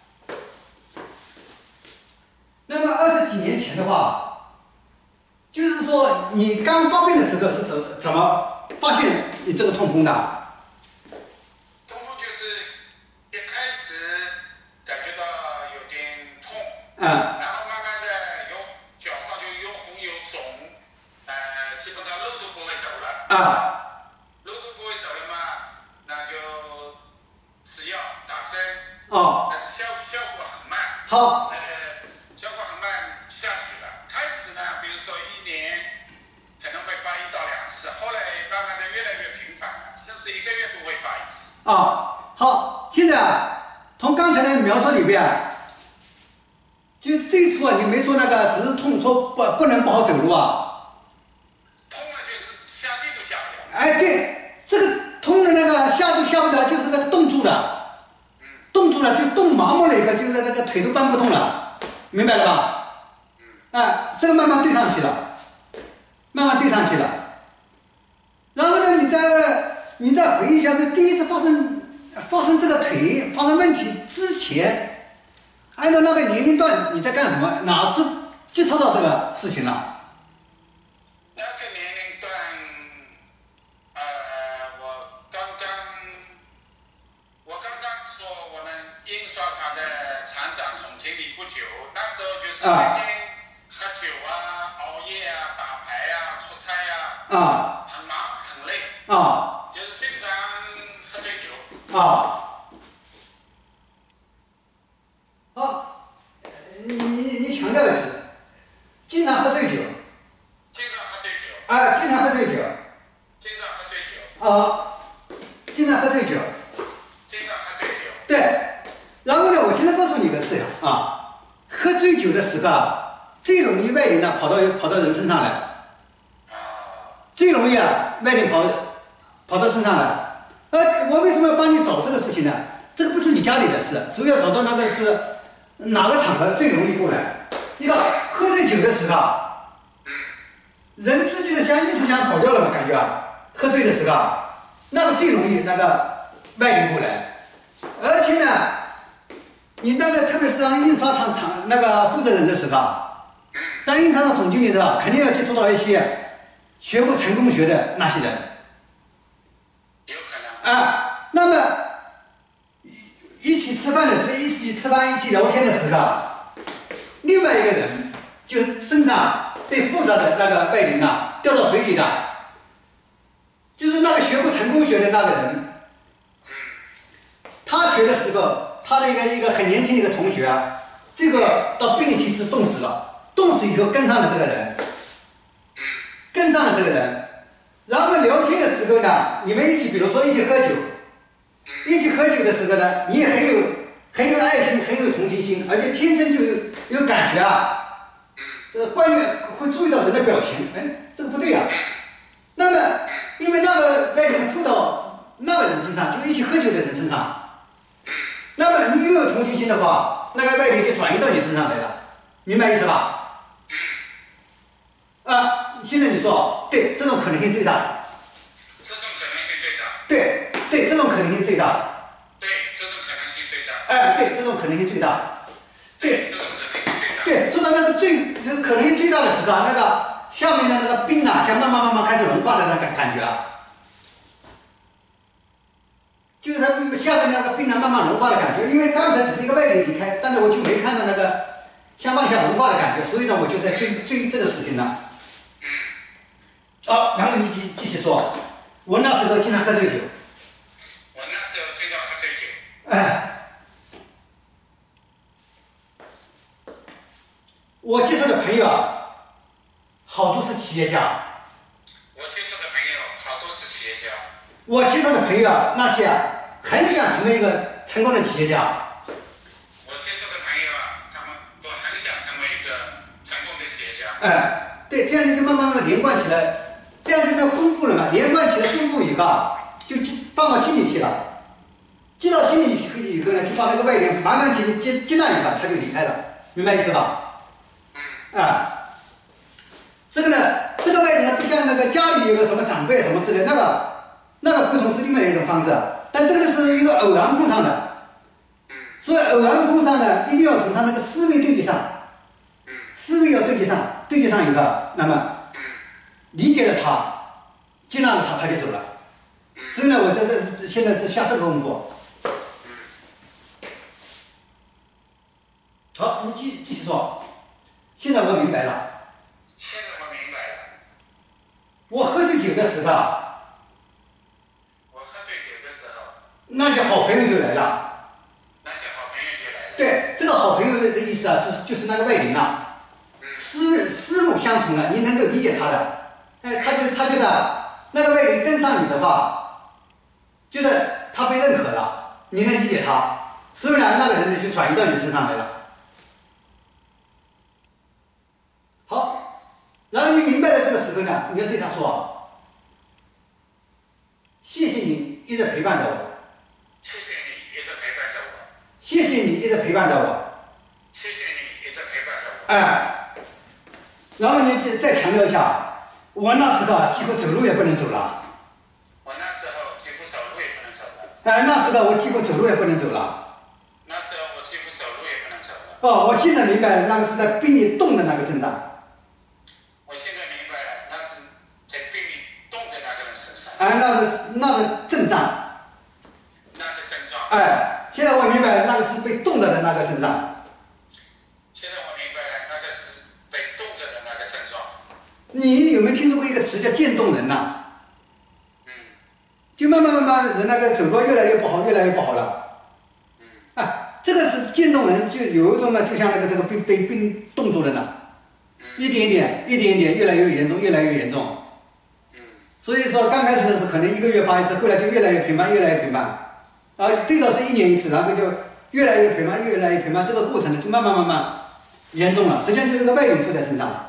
Speaker 1: 那么二十几年前的话，就是说你刚发病的时候是怎怎么发现你这个痛风的？
Speaker 2: 痛风就是一开始感觉到有点痛，
Speaker 1: 嗯，
Speaker 2: 然后慢慢的有脚上就又红又肿，呃，基本上肉都不会走了。
Speaker 1: 啊，
Speaker 2: 肉都不会走了嘛，那就吃药打针，
Speaker 1: 哦，
Speaker 2: 但是效效果很慢。
Speaker 1: 好。
Speaker 2: 效果很慢下去了。开始呢，比如说一年可能会发一到两次，后来慢慢的越来越频繁了，甚至一个月都会发一次。
Speaker 1: 啊，好，现在啊，从刚才的描述里边啊，就最初啊，你没说那个只是痛，说不不能不好走路啊。
Speaker 2: 痛了就是下地都下不了。
Speaker 1: 哎，对，这个痛的那个下都下不了，就是那个冻住了，
Speaker 2: 嗯，
Speaker 1: 冻住了就冻麻木了一个，就是那个腿都搬不动了。明白了吧？啊，这个慢慢对上去了，慢慢对上去了。然后呢，你再你再回忆一下，这第一次发生发生这个腿发生问题之前，按照那个年龄段你在干什么？哪次接触到这个事情了？
Speaker 2: 那个年龄段，呃，我刚刚我刚刚说我们印刷厂的厂长总经理不久，那时候就是天天喝酒啊、熬夜啊、打牌啊、出差啊，
Speaker 1: 啊，
Speaker 2: 很麻
Speaker 1: 啊，好，你你你强调的是，经常喝醉酒。
Speaker 2: 经常喝醉酒。
Speaker 1: 啊，经常喝醉酒。
Speaker 2: 经常喝醉酒。
Speaker 1: 啊，经常喝醉酒。
Speaker 2: 经常喝醉酒。
Speaker 1: 对，然后呢，我现在告诉你个事呀，啊，喝醉酒的时候啊，最容易外灵呢跑到跑到人身上来。
Speaker 2: 啊。最
Speaker 1: 容易啊，外灵跑跑到身上来。呃，我为什么要帮你找这个事情呢？这个不是你家里的事，所以要找到那个是哪个场合最容易过来。一个喝醉酒的时候，人自己的像意识想跑掉了嘛，感觉啊，喝醉的时候，那个最容易那个外灵过来。而且呢，你那个特别是当印刷厂厂那个负责人的时候，当印刷厂总经理的，肯定要接触到一些学过成功学的那些人。
Speaker 2: 有可能。
Speaker 1: 啊，那么一起吃饭的时候，一起吃饭、一起聊天的时候，另外一个人就身上被附着的那个外灵啊，掉到水里的，就是那个学过成功学的那个人。他学的时候，他的一个一个很年轻的一个同学啊，这个到病理提示冻死了，冻死以后跟上了这个人，跟上了这个人。然后聊天的时候呢，你们一起，比如说一起喝酒，一起喝酒的时候呢，你也很有很有爱心，很有同情心，而且天生就有有感觉啊。呃，关键会注意到人的表情，哎，这个不对呀、啊。那么，因为那个外灵附到那个人身上，就一起喝酒的人身上，那么你又有同情心的话，那个外灵就转移到你身上来了，明白意思吧？啊，现在你说对，这种可能性最大。
Speaker 2: 这种可能性最大。
Speaker 1: 对对，这种可能性最大。
Speaker 2: 对，这种可能性最大。
Speaker 1: 哎，对，这种可能性最大。对，
Speaker 2: 这种可能性最大。
Speaker 1: 对，说到那个最这个可能性最大的时候，那个下面的那个冰啊，像慢慢慢慢开始融化的那个感觉啊，就是它下面那个冰啊慢慢融化的感觉。因为刚才只是一个外力离开，但是我就没看到那个像往下融化的感觉，所以呢，我就在追追这个事情呢。好、哦，然后你继继续说，我那时候经常喝醉酒。
Speaker 2: 我那时候经常喝醉酒。
Speaker 1: 哎，我接触的朋友啊，好多是企业家。
Speaker 2: 我接触的朋友好多是企业家。
Speaker 1: 我接触的朋友啊，那些啊，很想成为一个成功的企业家。
Speaker 2: 我接触的朋友啊，他们都很想成为一个成功的企业家。
Speaker 1: 哎，对，这样就慢慢慢连贯起来。这样就能丰富了嘛？连贯起来丰富以后啊，就放到心里去了。记到心里去以后呢，就把那个外灵慢慢接接接纳以后，他就离开了，明白意思吧？啊，这个呢，这个外灵呢，不像那个家里有个什么长辈什么之类，那个那个沟通是另外一种方式，但这个呢是一个偶然碰上的，所以偶然碰上呢，一定要从他那个思维对接上，思维要对接上，对接上以后，那么。理解了他，接纳了他，他就走了。所以呢，我在这现在是下这个功夫。好，你继继续说。现在我明白了。
Speaker 2: 现在我明白了。
Speaker 1: 我喝醉酒的时候，
Speaker 2: 我喝醉酒的时候，
Speaker 1: 那些好朋友就来了。
Speaker 2: 那些好朋友就来了。
Speaker 1: 对，这个好朋友的意思啊，是就是那个外灵啊，思思路相同的，你能够理解他的。哎，他就他觉得那个外灵跟上你的话，觉得他被认可了，你能理解他，所以呢，那个人呢就转移到你身上来了。好，然后你明白了这个时候呢，你要对他说：“谢谢你一直陪伴着我。”
Speaker 2: 谢谢你一直陪伴着我。
Speaker 1: 谢谢你一直陪伴着我。
Speaker 2: 谢谢你一直陪伴着我。
Speaker 1: 哎，然后你再强调一下。我那时候几乎走路也不能走了。
Speaker 2: 我那时候几乎走路也不能走了。
Speaker 1: 哎，那时候我几乎走路也不能走了。
Speaker 2: 那时候我几乎走路也不能走了。
Speaker 1: 哦，我现在明白了，那个是在病里动的那个症状。
Speaker 2: 我现在明白了，那是在病里动的那个人身上。
Speaker 1: 哎，那个那个症状。
Speaker 2: 那个症状。
Speaker 1: 哎，现在我明白了，那个是被动的那个症状。
Speaker 2: 现在我明白了，那个是被动着的那个症状。
Speaker 1: 你有没有听说过一个词叫渐冻人呐、啊？
Speaker 2: 嗯。
Speaker 1: 就慢慢慢慢人那个走路越来越不好，越来越不好了。啊，这个是渐冻人，就有一种呢，就像那个这个被被冰冻住了呢，一点点一点点越来越严重，越来越严重。所以说刚开始的时候可能一个月发一次，后来就越来越频繁，越来越频繁。啊，最早是一年一次，然后就越来越频繁，越来越频繁，这个过程呢就慢慢慢慢严重了，实际上就是个外力附在身上。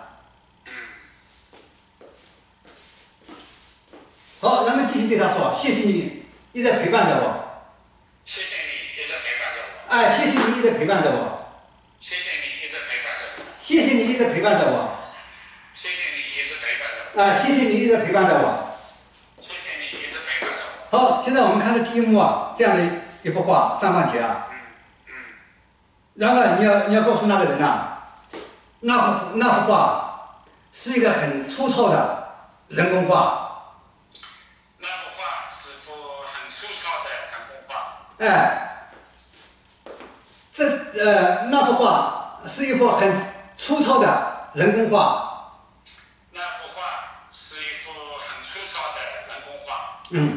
Speaker 1: 好，然后继续对他说：“谢谢你一直陪伴着我。”
Speaker 2: 谢谢你一直陪伴着我。
Speaker 1: 哎，谢谢你一直陪伴着我。
Speaker 2: 谢谢你一直陪伴着我。
Speaker 1: 谢谢你一直陪伴着我。
Speaker 2: 谢谢你一直陪伴着我。
Speaker 1: 啊，谢谢你一直陪伴着我。
Speaker 2: 谢谢你一直陪伴着
Speaker 1: 我。好，现在我们看的第一幕啊，这样的一幅画，上半截啊。
Speaker 2: 嗯嗯。
Speaker 1: 然后你要你要告诉那个人呐、啊，那幅那幅画是一个很粗糙的人工画。
Speaker 2: 那幅画是幅很粗糙的人工画。
Speaker 1: 哎，这呃那幅画是一幅很粗糙的人工画。
Speaker 2: 那幅画是一幅很粗糙的人工画。
Speaker 1: 嗯。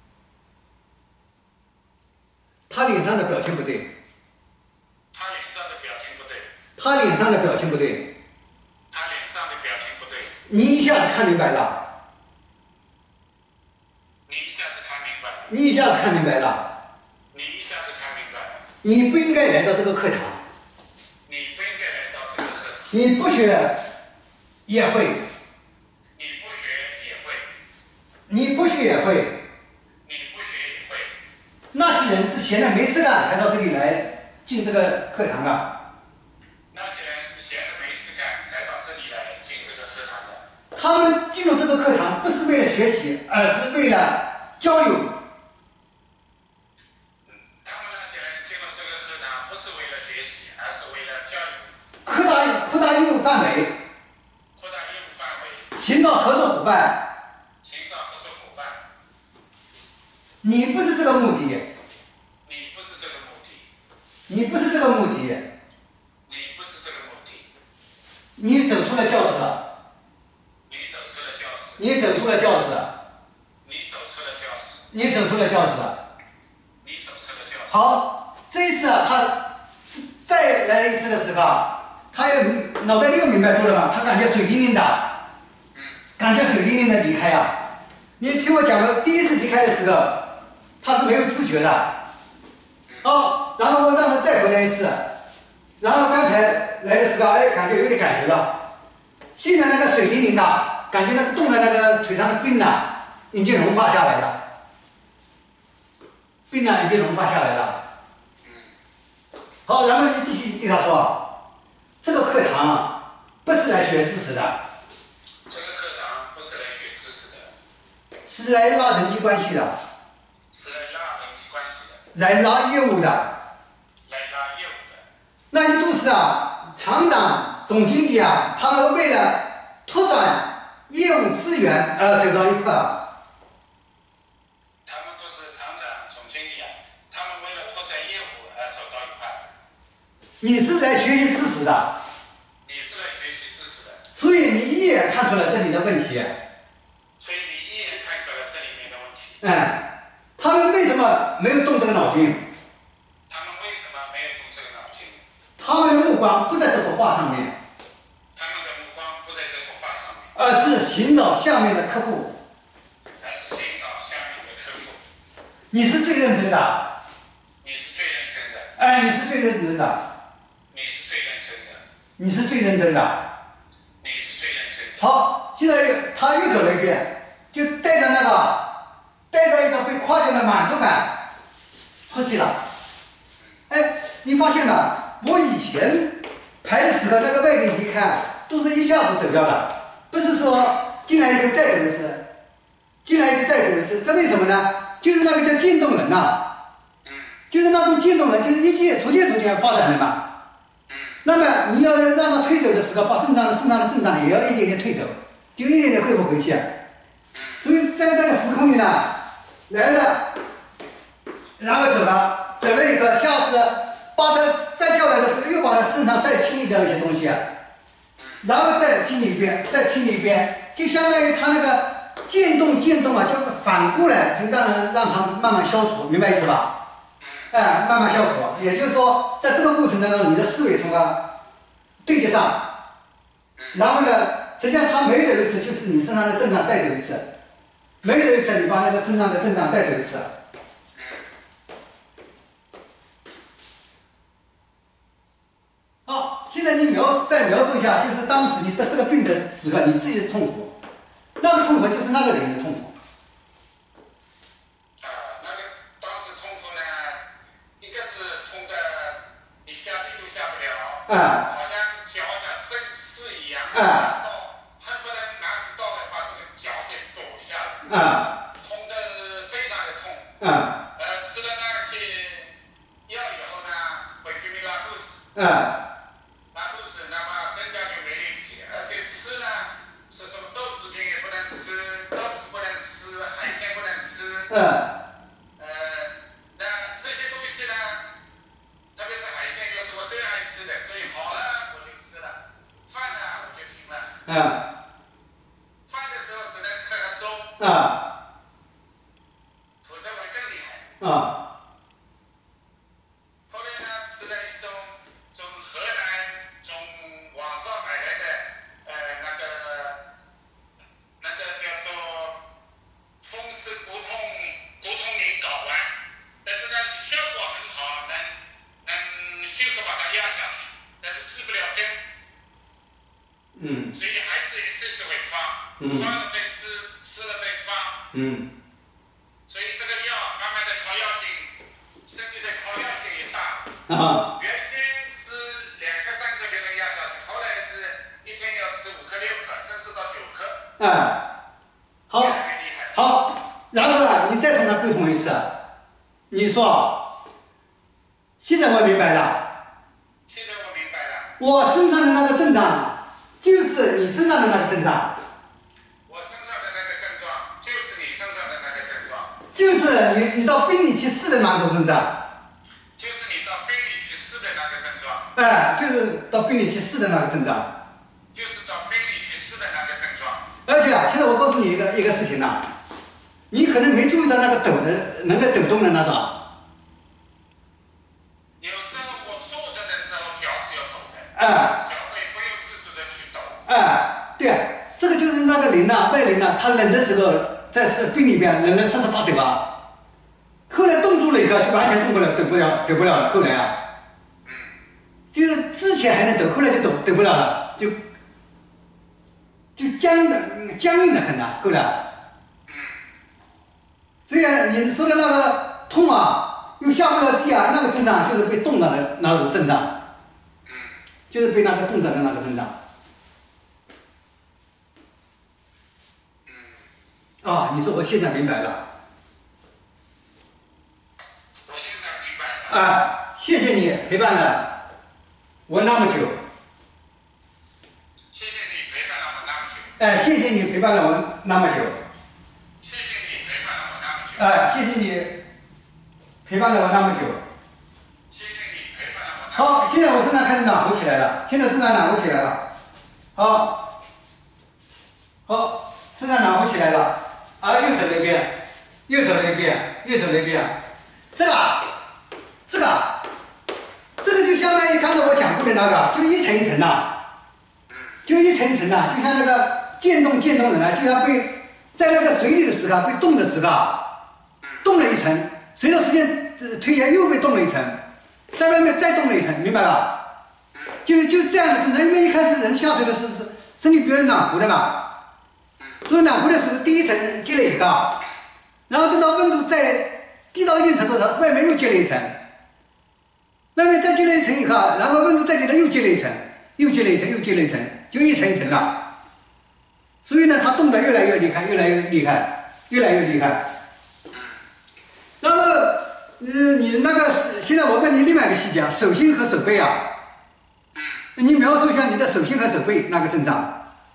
Speaker 1: 他脸上的表情不对。
Speaker 2: 他脸上的表情不对。
Speaker 1: 他脸上的表情不对。
Speaker 2: 他脸上的表情不对。
Speaker 1: 你一下子看明白了。
Speaker 2: 你一下子看明白了。
Speaker 1: 你一下子看明白了。
Speaker 2: 你一下子看明白了。
Speaker 1: 你不应该来到这个课堂。
Speaker 2: 你不应该来到这个课堂。
Speaker 1: 你不学也会。
Speaker 2: 你不学也会。
Speaker 1: 你不学也会。
Speaker 2: 你不学也会。
Speaker 1: 那些人是闲的没事干才到这里来进这个课堂的。
Speaker 2: 那些人是闲着没事干才到这里来进这个课堂的。
Speaker 1: 他们进入这个课堂不是为了学习，而是为了交友。
Speaker 2: 他们那些人进入这个课堂不是为了学习，而是为了交友。
Speaker 1: 扩大扩大业务范围。
Speaker 2: 扩大业务范围。
Speaker 1: 寻找合作伙伴。
Speaker 2: 寻找合作伙伴。
Speaker 1: 你不是这个目的。
Speaker 2: 你不是这个目的。
Speaker 1: 你不是这个目的。
Speaker 2: 你不是这个目的。
Speaker 1: 你走出了教室。
Speaker 2: 你走出了教室。
Speaker 1: 你走出了教室。
Speaker 2: 你走出了教室。
Speaker 1: 你走出了教室。
Speaker 2: 你走出了教室。
Speaker 1: 好，这一次啊，他再来一次的时候啊，他又脑袋又明白多了嘛，他感觉水灵灵的，感觉水灵灵的离开啊。你听我讲了，第一次离开的时候，他是没有知觉的。哦，然后我让他再回来一次，然后刚才来的时候，哎，感觉有点感觉了。现在那个水灵灵的，感觉那个冻在那个腿上的冰呐，已经融化下来了。冰呢已经融化下来了。好，然后你继续对他说，这个课堂啊，不是来学知识的。
Speaker 2: 这个课堂不是来学知识的。
Speaker 1: 是来拉人际关系的。
Speaker 2: 是来拉人际关系的。
Speaker 1: 来拉业务的。
Speaker 2: 来拉业务的。
Speaker 1: 那些都是啊，厂长、总经理啊，他们为了拓展业务资源而走到一块儿。
Speaker 2: 他们都是厂长、总经理啊，他们为了拓展业务而走到一块儿。
Speaker 1: 你是来学习知识的。
Speaker 2: 你是来学习知识的。
Speaker 1: 所以你一眼看出了这里的问题。
Speaker 2: 所以你一眼看出了这里面的问题。
Speaker 1: 嗯。他们为什么没有动这个脑筋？
Speaker 2: 他们为什么没有动这个脑筋？
Speaker 1: 他们的目光不在这幅画上面。
Speaker 2: 他们的目光不在这幅画上面。
Speaker 1: 而是寻找下面的客户。
Speaker 2: 而是寻找下面的客户。
Speaker 1: 你是最认真的。
Speaker 2: 你是最认真的。
Speaker 1: 哎，你是最认真的。
Speaker 2: 你是最认真的。
Speaker 1: 你是最认真的。
Speaker 2: 你是最认真的。
Speaker 1: 好，现在又他又走了一遍，就带着那个。带着一个被夸奖的满足感出去了。哎，你发现了？我以前排的时候，那个外地离开都是一下子走掉的，不是说进来以后再走一次，进来以后再走一次，这为什么呢？就是那个叫渐冻人呐、啊，就是那种渐冻人，就是一渐逐渐逐渐发展的嘛。那么你要让他退走的时候，把正常的、正常的、正常的也要一点点退走，就一点点恢复回去。所以在这个时空里呢。来了，然后走了，走了以后，下次把他再叫来的时候，又把他身上再清理掉一些东西，然后再清理一遍，再清理一遍，就相当于他那个渐冻渐冻啊，就反过来就让人让它慢慢消除，明白意思吧？哎，慢慢消除，也就是说，在这个过程当中，你的思维从啊对接上，然后呢，实际上它每走一次，就是你身上的症状带走一次，每走一次，你把那个身上的症状带走一次。好，现在你描再描述一下，就是当时你得这个病的时刻，你自己的痛苦，那个痛苦就是那个人的痛苦。
Speaker 2: 啊，那个当时痛苦呢，一个是痛的你下地都下不了，
Speaker 1: 哎，
Speaker 2: 好像脚像针刺一样，
Speaker 1: 哎，
Speaker 2: 到恨不得拿起刀来把这个脚给剁下来，
Speaker 1: 哎，
Speaker 2: 痛的非常的痛。
Speaker 1: 哎，
Speaker 2: 呃，吃了那些药以后呢，会拼命拉肚子。
Speaker 1: 哎，
Speaker 2: 拉肚子，那么更加就没力气，而且吃呢，说什么豆制品也不能吃，豆腐不能吃，海鲜不能吃。
Speaker 1: 哎，
Speaker 2: 呃，那这些东西呢，特别是海鲜，又是我最爱吃的，所以好了我就吃了，饭呢我就停了。
Speaker 1: 哎，
Speaker 2: 饭的时候只能喝个粥，
Speaker 1: 啊，
Speaker 2: 否则会更厉害。
Speaker 1: 啊，
Speaker 2: 后来呢，吃了一种从河南从网上买来的，呃，那个那个叫做风湿骨痛骨痛宁睾丸，但是呢效果很好，能能迅速把它压下去，但是治不了根，
Speaker 1: 嗯，
Speaker 2: 所以还是一次次会发，
Speaker 1: 嗯
Speaker 2: 发了再吃，吃了再发，
Speaker 1: 嗯，
Speaker 2: 所以这个药慢慢的抗药性，身体的抗药性也大。
Speaker 1: 啊，
Speaker 2: 原先是两克三克就能压下去，后来是一天要吃五克六克，甚至到九克，
Speaker 1: 哎，好
Speaker 2: 越，来越厉害。
Speaker 1: 好，然后呢，你再同他沟通一次，你说，现在我明白了，
Speaker 2: 现在我明白了，
Speaker 1: 我身上的那个症状，就是你身上的那个症状，
Speaker 2: 我身上的那个症状就是你身上的那个症状，
Speaker 1: 就是你你到病理去试的那种症状，
Speaker 2: 就是你到病里去试的那个症状，
Speaker 1: 哎，就是到病理去试的那个症状。
Speaker 2: 就是到病里去试的那个症状。
Speaker 1: 而且啊，现在我告诉你一个一个事情呐、你可能没注意到那个抖的，能够抖动的那种。
Speaker 2: 有时候我坐着的时候脚是要抖的，
Speaker 1: 哎
Speaker 2: 脚会不由自主的去抖。
Speaker 1: 哎，对啊，这个就是那个灵呐、外灵呐、它冷的时候在病里边冷冷瑟瑟发抖啊，后来冻住了以后就完全动不了，抖不了，抖不了了。后来啊，就是之前还能抖，后来就抖抖不了了，就就僵的僵硬的很呐、后来。这样你说的那个痛啊，又下不了地啊，那个症状就是被冻到的那种症状，就是被那个冻着的那个症状。啊，你说我现在明白了。
Speaker 2: 我现在明白了。
Speaker 1: 啊，谢谢你陪伴了我那么久。
Speaker 2: 谢谢你陪伴了我那么久。
Speaker 1: 哎，谢谢你陪伴了我那么久。
Speaker 2: 谢谢你陪伴了我那么久。
Speaker 1: 哎，谢谢你陪伴了我那么久。
Speaker 2: 谢谢你陪伴了我那么久。
Speaker 1: 好，现在我身上开始暖和起来了，现在身上暖和起来了。好，好，身上暖和起来了。啊，又走了一遍，又走了一遍，又走了一遍。这个，这个，这个就相当于刚才我讲过的那个，就一层一层的，就一层一层的，就像那个渐冻渐冻人呢，就像被在那个水里的时候被冻的时候，冻了一层，随着时间推移又被冻了一层，在外面再冻了一层，明白吧？就就这样的正常，因为一开始人下水的时候是身体比较暖和的嘛。所以暖和的时候，第一层积了一个，然后等到温度再低到一定程度的时候，外面又积了一层，外面再积了一层以后，然后温度再低了又积了一层，又积了一层，又积了一层，就一层一层的。所以呢，它冻得越来越厉害，越来越厉害，越来越厉害。然后，呃，你那个现在我问你另外一个细节啊，手心和手背啊，你描述一下你的手心和手背那个症状。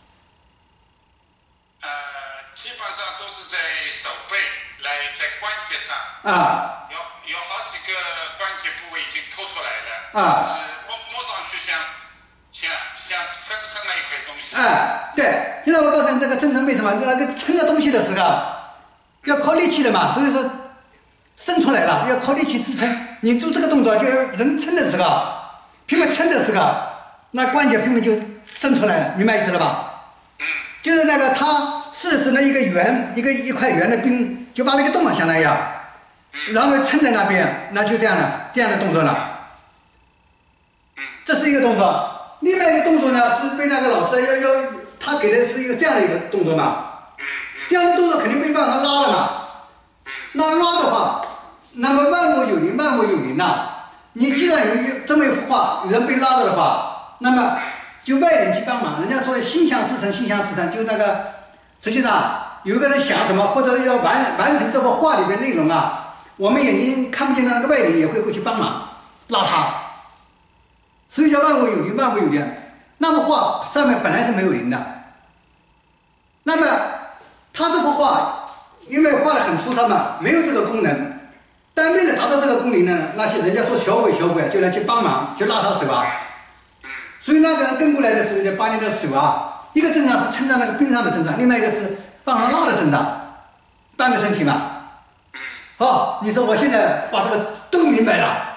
Speaker 2: 基本上都是在手背，来在关节上，
Speaker 1: 啊，
Speaker 2: 有有好几个关节部位已经凸出来了，
Speaker 1: 啊，
Speaker 2: 是摸摸上去像像像增生了一块东西。
Speaker 1: 哎，对，现在我告诉你，这个增生为什么？那个撑着东西的时候，要靠力气的嘛，所以说生出来了，要靠力气支撑。你做这个动作，就人撑的时候，拼命撑的时候，那关节拼命就伸出来了，明白意思了吧？
Speaker 2: 嗯。
Speaker 1: 就是那个它试试那一个圆，一个一块圆的冰，就把那个洞啊相当于啊，然后撑在那边，那就这样的这样的动作了。这是一个动作。另外一个动作呢，是被那个老师要要他给的是一个这样的一个动作嘛，这样的动作肯定没办法拉了嘛。那拉的话，那么万物有灵，万物有灵呐。你既然有这么一幅画，有人被拉着的话，那么就外人去帮忙。人家说心想事成，心想事成，就那个实际上有一个人想什么，或者要完完成这幅画里边内容啊，我们眼睛看不见的那个外人也会过去帮忙拉他。所以叫万物有灵，万物有灵。那幅画上面本来是没有灵的，那么他这幅画因为画的很粗糙嘛，没有这个功能。但为了达到这个功能呢，那些人家说小鬼小鬼就来去帮忙，就拉他手啊。所以那个人跟过来的时候，就把你的手啊，一个症状是撑在那个冰上的症状，另外一个是帮他拉的症状，半个身体嘛。好，你说我现在把这个都明白了。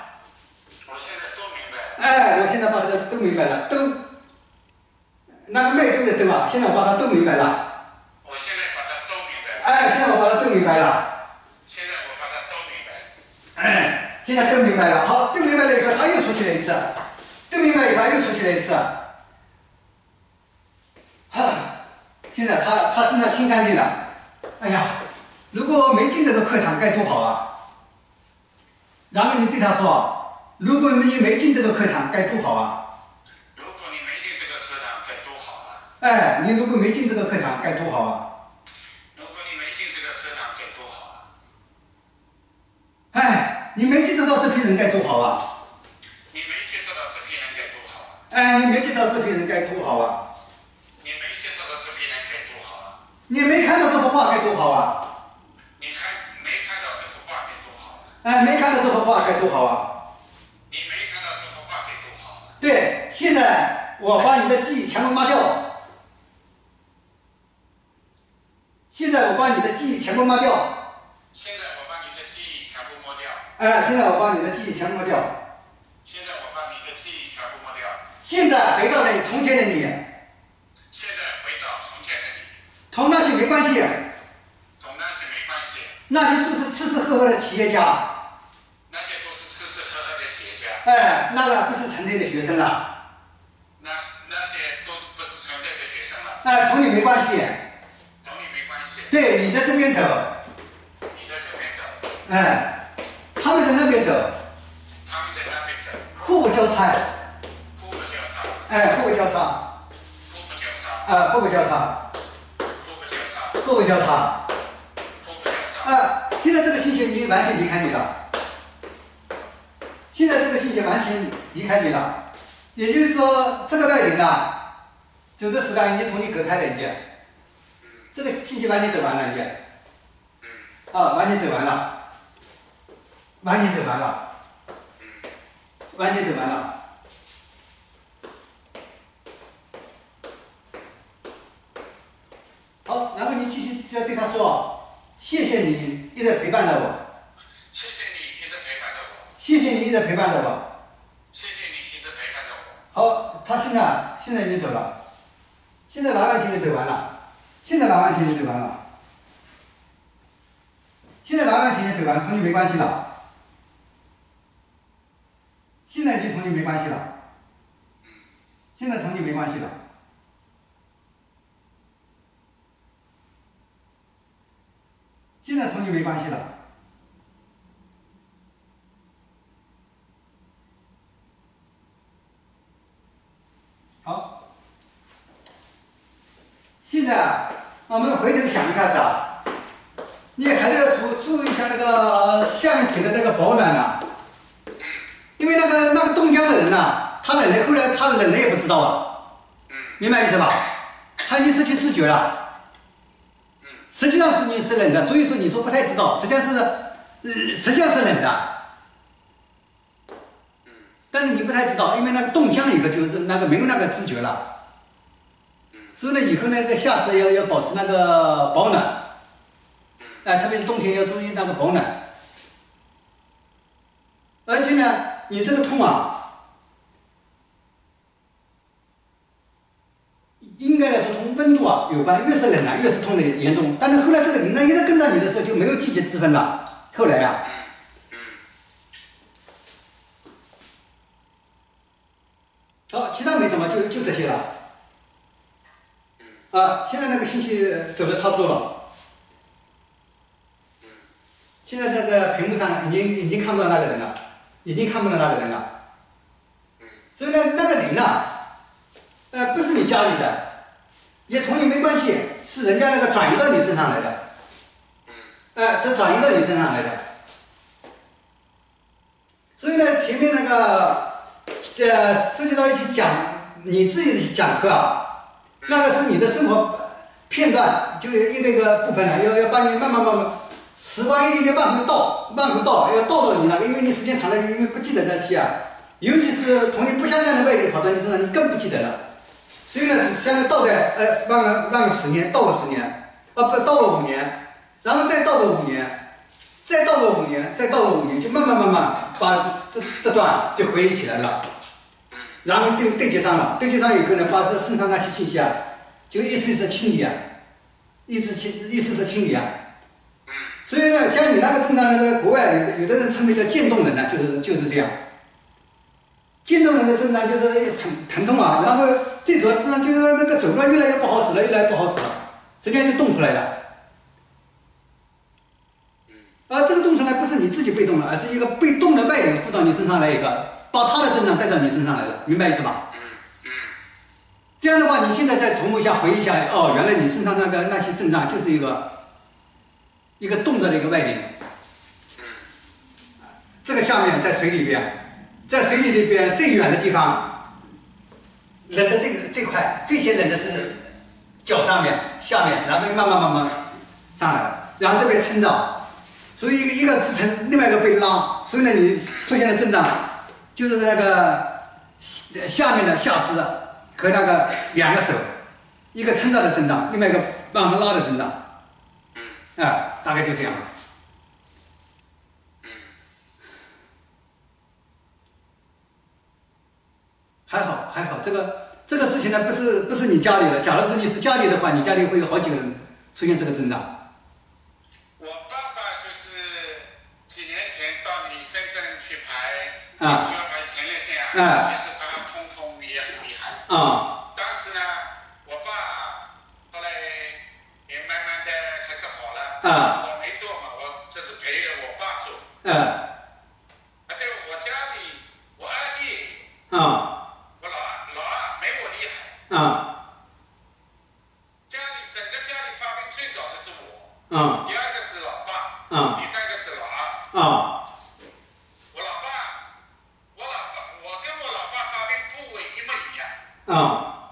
Speaker 1: 哎，我现在把这个都明白了，都那个麦兜的兜啊，现在我把它都明白了。
Speaker 2: 我现在把它都明白了。
Speaker 1: 哎，现在我把它都明白了。
Speaker 2: 现在我把它都明白了。
Speaker 1: 哎，现在都明白了。好，都明白了以后，他又出去了一次，都明白以后又出去了一次。哈，现在他他身上清干净了。哎呀，如果没进这个课堂该多好啊！然后你对他说。如果你没进这个课堂，该多好啊！
Speaker 2: 如果你没进这个课堂，该多好啊！
Speaker 1: 哎，你如果没进这个课堂，该多好啊！
Speaker 2: 如果你没进这个课堂，该多好啊！
Speaker 1: 哎，你没接触到这批人，该多好啊！
Speaker 2: 你没接触到这批人，该多好啊！
Speaker 1: 哎，你没接触到这批人，该多好啊！
Speaker 2: 你没接触到这批人，该多好啊！
Speaker 1: 你没看到这幅画，该多好啊！
Speaker 2: 你看没看到这幅画，该多好啊！
Speaker 1: 哎，没看到这幅画，该多好啊！
Speaker 2: 你没看到这幅画该多好啊！
Speaker 1: 对，现在我把你的记忆全部抹掉。现在我把你的记忆全部抹掉。
Speaker 2: 现在我把你的记忆全部抹掉。
Speaker 1: 哎，现在我把你的记忆全部抹掉。
Speaker 2: 现在我把你的记忆全部抹掉。
Speaker 1: 现在回到了从前的你。
Speaker 2: 现在回到从前的你。
Speaker 1: 同那些没关系。
Speaker 2: 同那些没关系。
Speaker 1: 那些都是吃吃喝喝的企业家。哎，那个不是纯粹的学生了。
Speaker 2: 那那些都不是纯粹的学生了。
Speaker 1: 哎，同你没关系。
Speaker 2: 同你没关系。
Speaker 1: 对，你在这边走。
Speaker 2: 你在这边走。
Speaker 1: 哎，他们在那边走。
Speaker 2: 他们在那边走。
Speaker 1: 互不交叉。
Speaker 2: 互不交叉。
Speaker 1: 哎，互不交叉。
Speaker 2: 互不交叉。
Speaker 1: 啊，互不交叉。
Speaker 2: 互不交叉。
Speaker 1: 互不交叉。
Speaker 2: 互不交叉。
Speaker 1: 啊，现在这个信息已经完全离开你了。现在这个信息完全离开你了，也就是说，这个外人呐，走的时间已经同你隔开了一点，这个信息完全走完了一点，啊，完全走完了，完全走完了，完全走完了。好，然后你继续要对他说，谢谢你一直陪伴着我。
Speaker 2: 谢谢你一直陪伴着我。
Speaker 1: 谢谢你一直陪伴着我。
Speaker 2: 谢谢你一直陪伴着我。
Speaker 1: 好，他现在现在已经走了，现在完完全全走完了，现在完完全全走完了，现在完完全全走完，同你没关系了，现在已经同你没关系了，现在同你没关系了，现在同你没关系了。好，现在我们回头想一下子啊，你还是要注注意一下那个下面腿的那个保暖呐、啊，因为那个那个冻僵的人呐、啊，他冷了，后来他冷了也不知道啊，明白意思吧？他已经失去知觉了，实际上是你是冷的，所以说你说不太知道，实际上是，呃，实际上是冷的，但但是你不太知道，因为那个冻僵了以后就是那个没有那个知觉了。所以呢，以后那个下次要要保持那个保暖，哎，特别是冬天要注意那个保暖。而且呢，你这个痛啊，应该来说同温度啊有关，越是冷啊越是痛的严重。但是后来这个铃铛一直跟着你的时候就没有季节之分了。后来呀、啊。好，其他没什么，就就这些了。啊，现在那个信息走的差不多了。现在那个屏幕上已经已经看不到那个人了，已经看不到那个人了。所以呢，那个铃啊，呃，不是你家里的，也同你没关系，是人家那个转移到你身上来的。哎，这转移到你身上来的。所以呢，前面那个。呃，涉及到一些讲你自己的讲课啊，那个是你的生活片段，就一个一个部分了，要要把你慢慢慢慢，时光一点点往后倒，往后倒，要倒到你那个，因为你时间长了，因为不记得那些啊，尤其是同你不相干的外力跑到你身上，你更不记得了。所以呢，相当于倒在呃，往个往个十年，倒个十年，啊不，倒个五年，然后再倒个五年，再倒个五年，再倒个五年，就慢慢慢慢把这这这段就回忆起来了。然后对对接上了，对接上以后呢，把这身上那些信息啊，就一次一次清理啊，一次清一次次清理啊。所以呢，像你那个症状呢，在国外有的有的人称为叫渐冻人呢，就是就是这样。渐冻人的症状就是疼疼痛啊，然后最主要症状就是那个走路越来越不好使了，越来越不好使了，实际上就冻出来了。而这个冻出来不是你自己被冻了，而是一个被冻的外力附到你身上来一个。把他的症状带到你身上来了，明白意思吧？这样的话，你现在再重复一下，回忆一下，哦，原来你身上那个那些症状就是一个一个动作的一个外力。这个下面在水里边，在水里里边最远的地方，冷的这个这块最先冷的是脚上面、下面，然后慢慢慢慢上来，然后这边撑着，所以一个一个支撑，另外一个被拉，所以呢，你出现的症状。就是那个下面的下肢和那个两个手，一个撑着的症状，另外一个往上拉的症状，啊，大概就这样。还好还好，这个这个事情呢，不是不是你家里的，假如是你是家里的话，你家里会有好几个人出现这个症状。
Speaker 2: 我爸爸就是几年前到你深圳去排
Speaker 1: 啊。
Speaker 2: 哎，其实他痛风也很厉害。
Speaker 1: 啊。
Speaker 2: 当时呢，我爸后来也慢慢的开始好了。
Speaker 1: 啊。
Speaker 2: 我没做嘛，我只是陪着我爸做。
Speaker 1: 嗯。
Speaker 2: 而且我家里，我二弟，
Speaker 1: 啊。
Speaker 2: 我老二老二没我厉害。
Speaker 1: 啊。
Speaker 2: 家里整个家里发病最早的是我。
Speaker 1: 啊。
Speaker 2: 第二个是老爸。
Speaker 1: 啊。
Speaker 2: 第三个是老二。
Speaker 1: 啊。啊，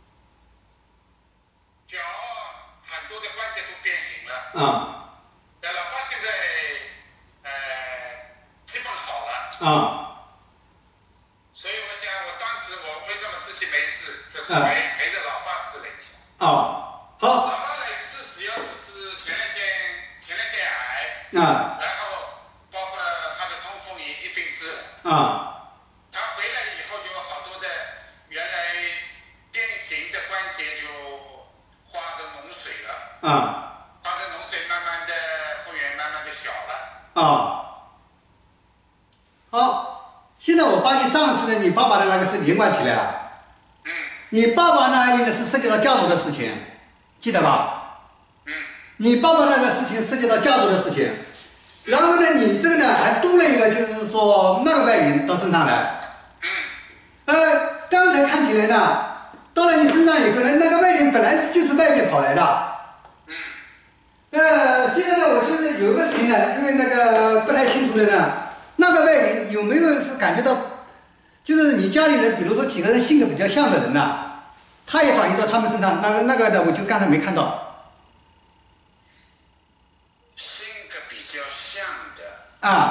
Speaker 2: 脚很多的关节都变形了。
Speaker 1: 啊，
Speaker 2: 那老爸现在呃基本好了。
Speaker 1: 啊，
Speaker 2: 所以我想，我当时我为什么自己没治，只是陪陪着老爸治了一下。
Speaker 1: 哦，好。
Speaker 2: 老爸呢治只要是治前列腺前列腺癌。
Speaker 1: 啊。
Speaker 2: 然后包括他的痛风也一并治了。
Speaker 1: 啊。
Speaker 2: 他回来以后就有好多的原来变形的关节就化成脓水了。
Speaker 1: 啊。
Speaker 2: 化成脓水，慢慢的复原，慢慢的小了。
Speaker 1: 啊。好，现在我把你上次的你爸爸的那个事连贯起来啊。
Speaker 2: 嗯。
Speaker 1: 你爸爸那里呢是涉及到家族的事情，记得吧？
Speaker 2: 嗯。
Speaker 1: 你爸爸那个事情涉及到家族的事情，然后呢，你这个呢还多了一个，就是说那个外人到身上来。
Speaker 2: 嗯。
Speaker 1: 呃，刚才看起来呢，到了你身上以后呢，那个外人本来就是外面跑来的。
Speaker 2: 嗯。
Speaker 1: 呃，现在呢，我就是有个事情呢，因为那个不太清楚的呢，那个外人有没有是感觉到，就是你家里人，比如说几个人性格比较像的人呐，他也转移到他们身上，那个那个的，我就刚才没看到。
Speaker 2: 性格比较像的。
Speaker 1: 啊。
Speaker 2: 性格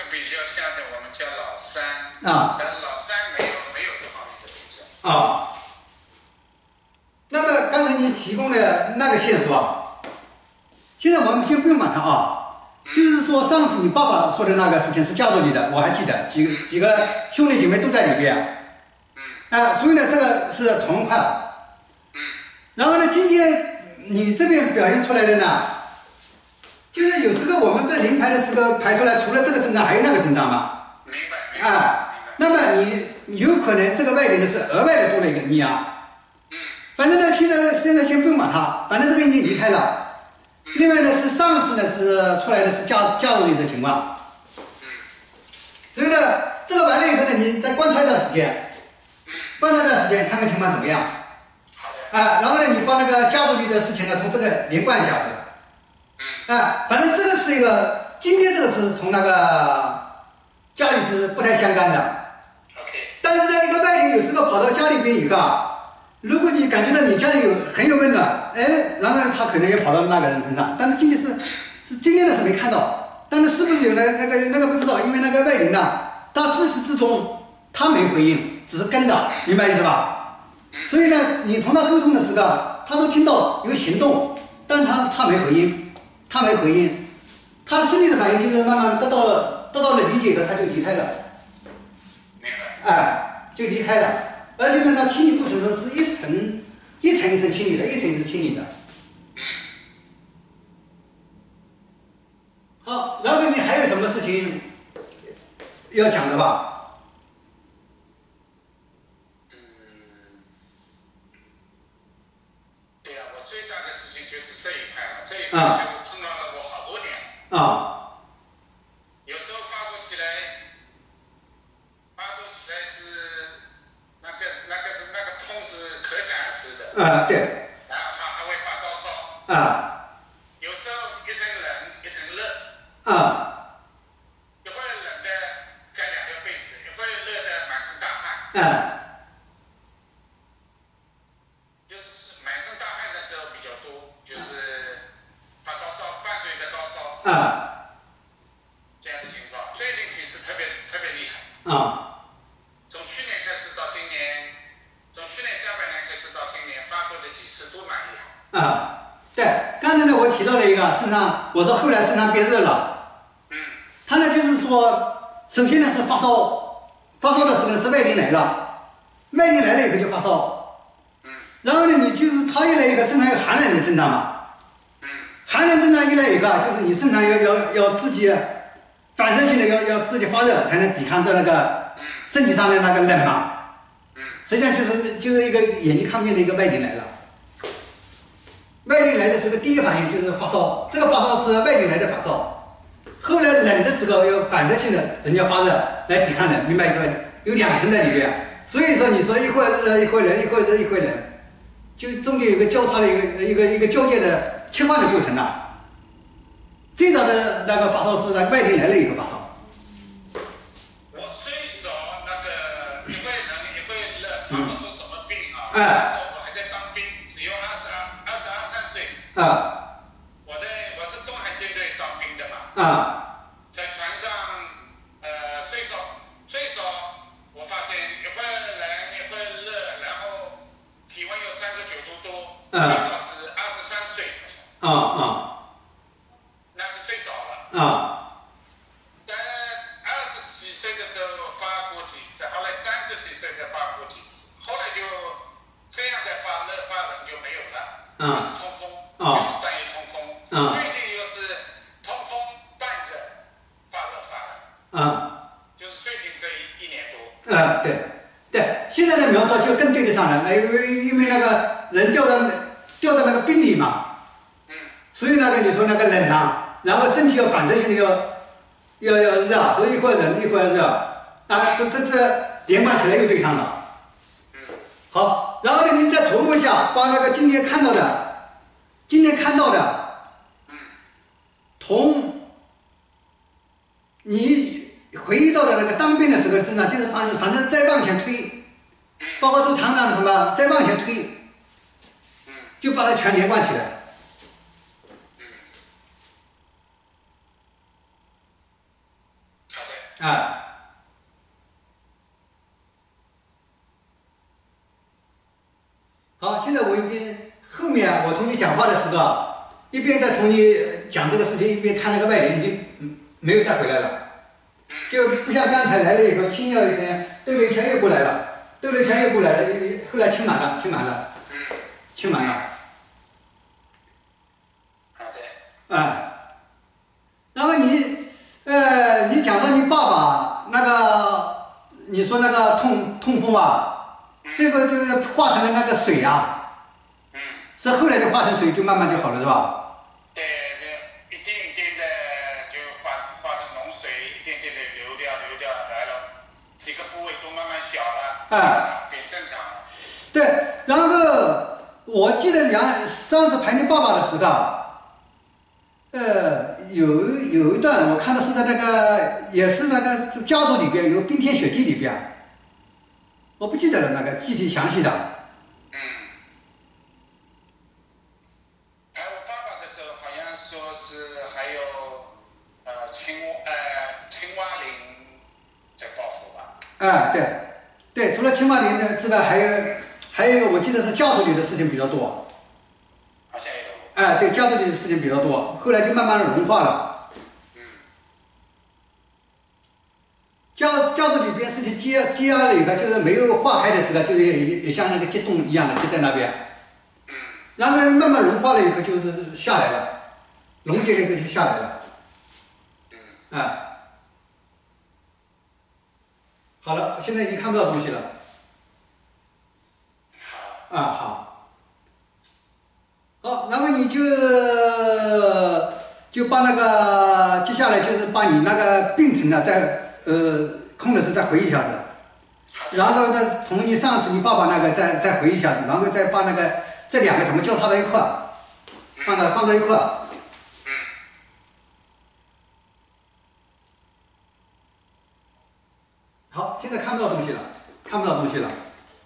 Speaker 2: 比较像的，我们叫老三。
Speaker 1: 啊。
Speaker 2: 但老三没有没有这方面的知识。
Speaker 1: 啊。那么刚才你提供的那个线索啊，现在我们先不用管它啊。就是说，上次你爸爸说的那个事情是家族里的，我还记得，几个几个兄弟姐妹都在里边。
Speaker 2: 嗯。
Speaker 1: 啊，所以呢，这个是同一块。
Speaker 2: 嗯。
Speaker 1: 然后呢，今天你这边表现出来的呢，就是有时候我们在临排的时候排出来，除了这个症状，还有那个症状嘛。
Speaker 2: 明白。明白。
Speaker 1: 啊，那么你有可能这个外领的是额外的多了一个泌阳。
Speaker 2: 嗯。
Speaker 1: 反正呢，现在现在先不用管它，反正这个已经离开了。另外呢，是上次呢是出来的是家家族里的情况。
Speaker 2: 嗯。
Speaker 1: 所以呢，这个完了以后呢，你再观察一段时间，观察一段时间，看看情况怎么样。
Speaker 2: 好的。
Speaker 1: 啊，然后呢，你把那个家族里的事情呢，从这个连贯一下子。
Speaker 2: 嗯。
Speaker 1: 啊，反正这个是一个，今天这个是同那个家里是不太相干的。
Speaker 2: OK。
Speaker 1: 但是呢，一个外领有时候跑到家里边以后啊。如果你感觉到你家里有很有温暖，哎，然后他可能也跑到那个人身上，但是今天是是今天的是没看到，但是是不是有那那个那个不知道，因为那个外灵呢，他自始至终他没回应，只是跟着，明白意思吧？所以呢，你同他沟通的时候，他都听到有行动，但他他没回应，他没回应，他的身体的反应就是慢慢得到得到了理解以后，他就离开了，
Speaker 2: 明白？
Speaker 1: 哎，就离开了。而且呢，它清理过程中是一层一层一层清理的，一层一层清理的。好，然后你还有什么事情要讲的吧？
Speaker 2: 嗯，对呀、啊，我最大的事情就是这一块了，这一块就是碰到了我好多年。
Speaker 1: 啊。
Speaker 2: 有时候发作起来，发作起来是。那个那个是那个痛是可想而知的。
Speaker 1: 啊，对。
Speaker 2: 然后他还会发高烧。
Speaker 1: 啊。
Speaker 2: 有时候一阵冷一阵热。
Speaker 1: 啊。
Speaker 2: 一会儿冷的盖两个被子，一会儿热的满身大汗。
Speaker 1: 啊。
Speaker 2: 就是满身大汗的时候比较多，就是发高烧，伴随着高烧。
Speaker 1: 啊。
Speaker 2: 这样的情况，最近几次特别特别厉害。
Speaker 1: 啊。
Speaker 2: 从去年开始到今年，从去年下半年开始到今年，发作的几次都蛮厉害。
Speaker 1: 啊，对，刚才呢我提到了一个身上，我说后来身上变热了。
Speaker 2: 嗯。
Speaker 1: 他呢就是说，首先呢是发烧，发烧的时候呢是外灵来了，外灵来了以后就发烧。
Speaker 2: 嗯。
Speaker 1: 然后呢，你就是他一来一个身上有寒冷的症状嘛。
Speaker 2: 嗯。
Speaker 1: 寒冷症状一来一个，就是你身上要要要自己反射性的要要自己发热，才能抵抗到那个。身体上的那个冷嘛，
Speaker 2: 嗯，
Speaker 1: 实际上就是就是一个眼睛看不见的一个外灵来了。外灵来的时候，第一反应就是发烧，这个发烧是外灵来的发烧。后来冷的时候，要反射性的人家发热来抵抗冷，明白意思吧？有两层在里边，所以说你说一会儿热一会儿冷，一会儿热一会儿冷，就中间有个交叉的一个一个一个交界的切换的过程了。最早的那个发烧是那个外灵来了以后发烧。
Speaker 2: 查不出什么病啊！
Speaker 1: 哎、
Speaker 2: 那时候我还在当兵，只有二十二、二十二三岁。
Speaker 1: 啊。
Speaker 2: 我在我是东海舰队当兵的嘛。
Speaker 1: 啊。
Speaker 2: 在船上，呃，最早最早我发现一会儿冷一会儿热，然后体温有三十九度多，最少是二十三岁。
Speaker 1: 啊啊。
Speaker 2: 那是最早了。
Speaker 1: 啊。
Speaker 2: 但二十几岁的时候发过几次，后来三十几岁才发过几次。后来就这样在发热发冷就没有了，
Speaker 1: 啊、
Speaker 2: 就是通风，
Speaker 1: 啊、
Speaker 2: 就是单一通风。
Speaker 1: 啊、
Speaker 2: 最近又是通风伴着发热发冷。
Speaker 1: 啊、
Speaker 2: 就是最近这一一年多。
Speaker 1: 啊、对对，现在的描述就更对得上了，因为因为那个人掉到掉到那个冰里嘛，
Speaker 2: 嗯，
Speaker 1: 所以那个你说那个冷啊，然后身体要反射性的要要要热，所以一会儿冷一会儿热，啊，这这这连贯起来又对上了。好，然后呢，你再琢磨一下，把那个今天看到的，今天看到的，同你回忆到的那个当兵的时候的身上，就是反正反正再往前推，包括做厂长的什么，再往前推，就把它全连贯起来。
Speaker 2: 好的。
Speaker 1: 啊。好，现在我已经后面我同你讲话的时候，一边在同你讲这个事情，一边看那个外人已经嗯没有再回来了，就不像刚才来了以后轻摇一点，兜了一圈又过来了，兜了一圈又过来了，后来清满了，清满了，清满了。
Speaker 2: 好的。
Speaker 1: 啊，然后你呃，你讲到你爸爸那个，你说那个痛痛风啊，这个就是化成了那个水啊，
Speaker 2: 嗯，
Speaker 1: 是后来就化成水，就慢慢就好了，是吧？
Speaker 2: 对对，一点一点的就化化成脓水，一点点的流掉流掉来了，几个部位都慢慢小了，
Speaker 1: 啊，
Speaker 2: 变正常了。
Speaker 1: 对，然后我记得梁上次陪你爸爸的时候，呃，有有一段我看到是在那个也是那个家族里边有冰天雪地里边，我不记得了那个具体详细的。
Speaker 2: 嗯。哎，我爸爸的时候好像说是还有呃青呃青蛙林在报复吧？
Speaker 1: 啊，对，对，除了青蛙林的之外，还有还有一个我记得是家族里的事情比较多。
Speaker 2: 好像有。
Speaker 1: 哎，对，家族里的事情比较多，后来就慢慢的融化了。
Speaker 2: 嗯。
Speaker 1: 家家族里边事情接接了以后，就是没有化开的时候，就也也像那个结冻一样的，就在那边。
Speaker 2: 嗯。
Speaker 1: 然后慢慢融化了以后，就是下来了，溶解了以后就下来了。
Speaker 2: 嗯。
Speaker 1: 啊。好了，现在已经看不到东西了。
Speaker 2: 好。
Speaker 1: 啊，好。好，然后你就就把那个接下来就是把你那个病程呢，再呃空的时候再回忆一下子，然后呢从你上次你爸爸那个再再回忆一下子，然后再把那个这两个怎么交叉到一块儿，放到放到一块儿。好，现在看不到东西了，看不到东西了。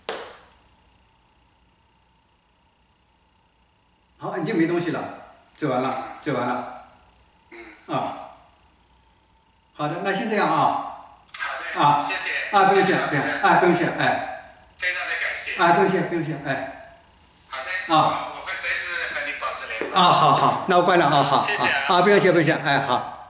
Speaker 1: 好，已经没东西了，做完了，做完了。
Speaker 2: 嗯。
Speaker 1: 啊。好的，那先这样啊。
Speaker 2: 好的。
Speaker 1: 啊。
Speaker 2: 谢谢。
Speaker 1: 啊，不用谢，对，啊，不用谢，哎。
Speaker 2: 非常的感谢。
Speaker 1: 啊，不用谢，不用谢，哎。
Speaker 2: 好的。
Speaker 1: 啊。
Speaker 2: 我会随时和你保持联络。
Speaker 1: 啊，好好，那我关了啊，好，
Speaker 2: 谢谢啊。
Speaker 1: 啊，不用谢，不用谢，哎，好。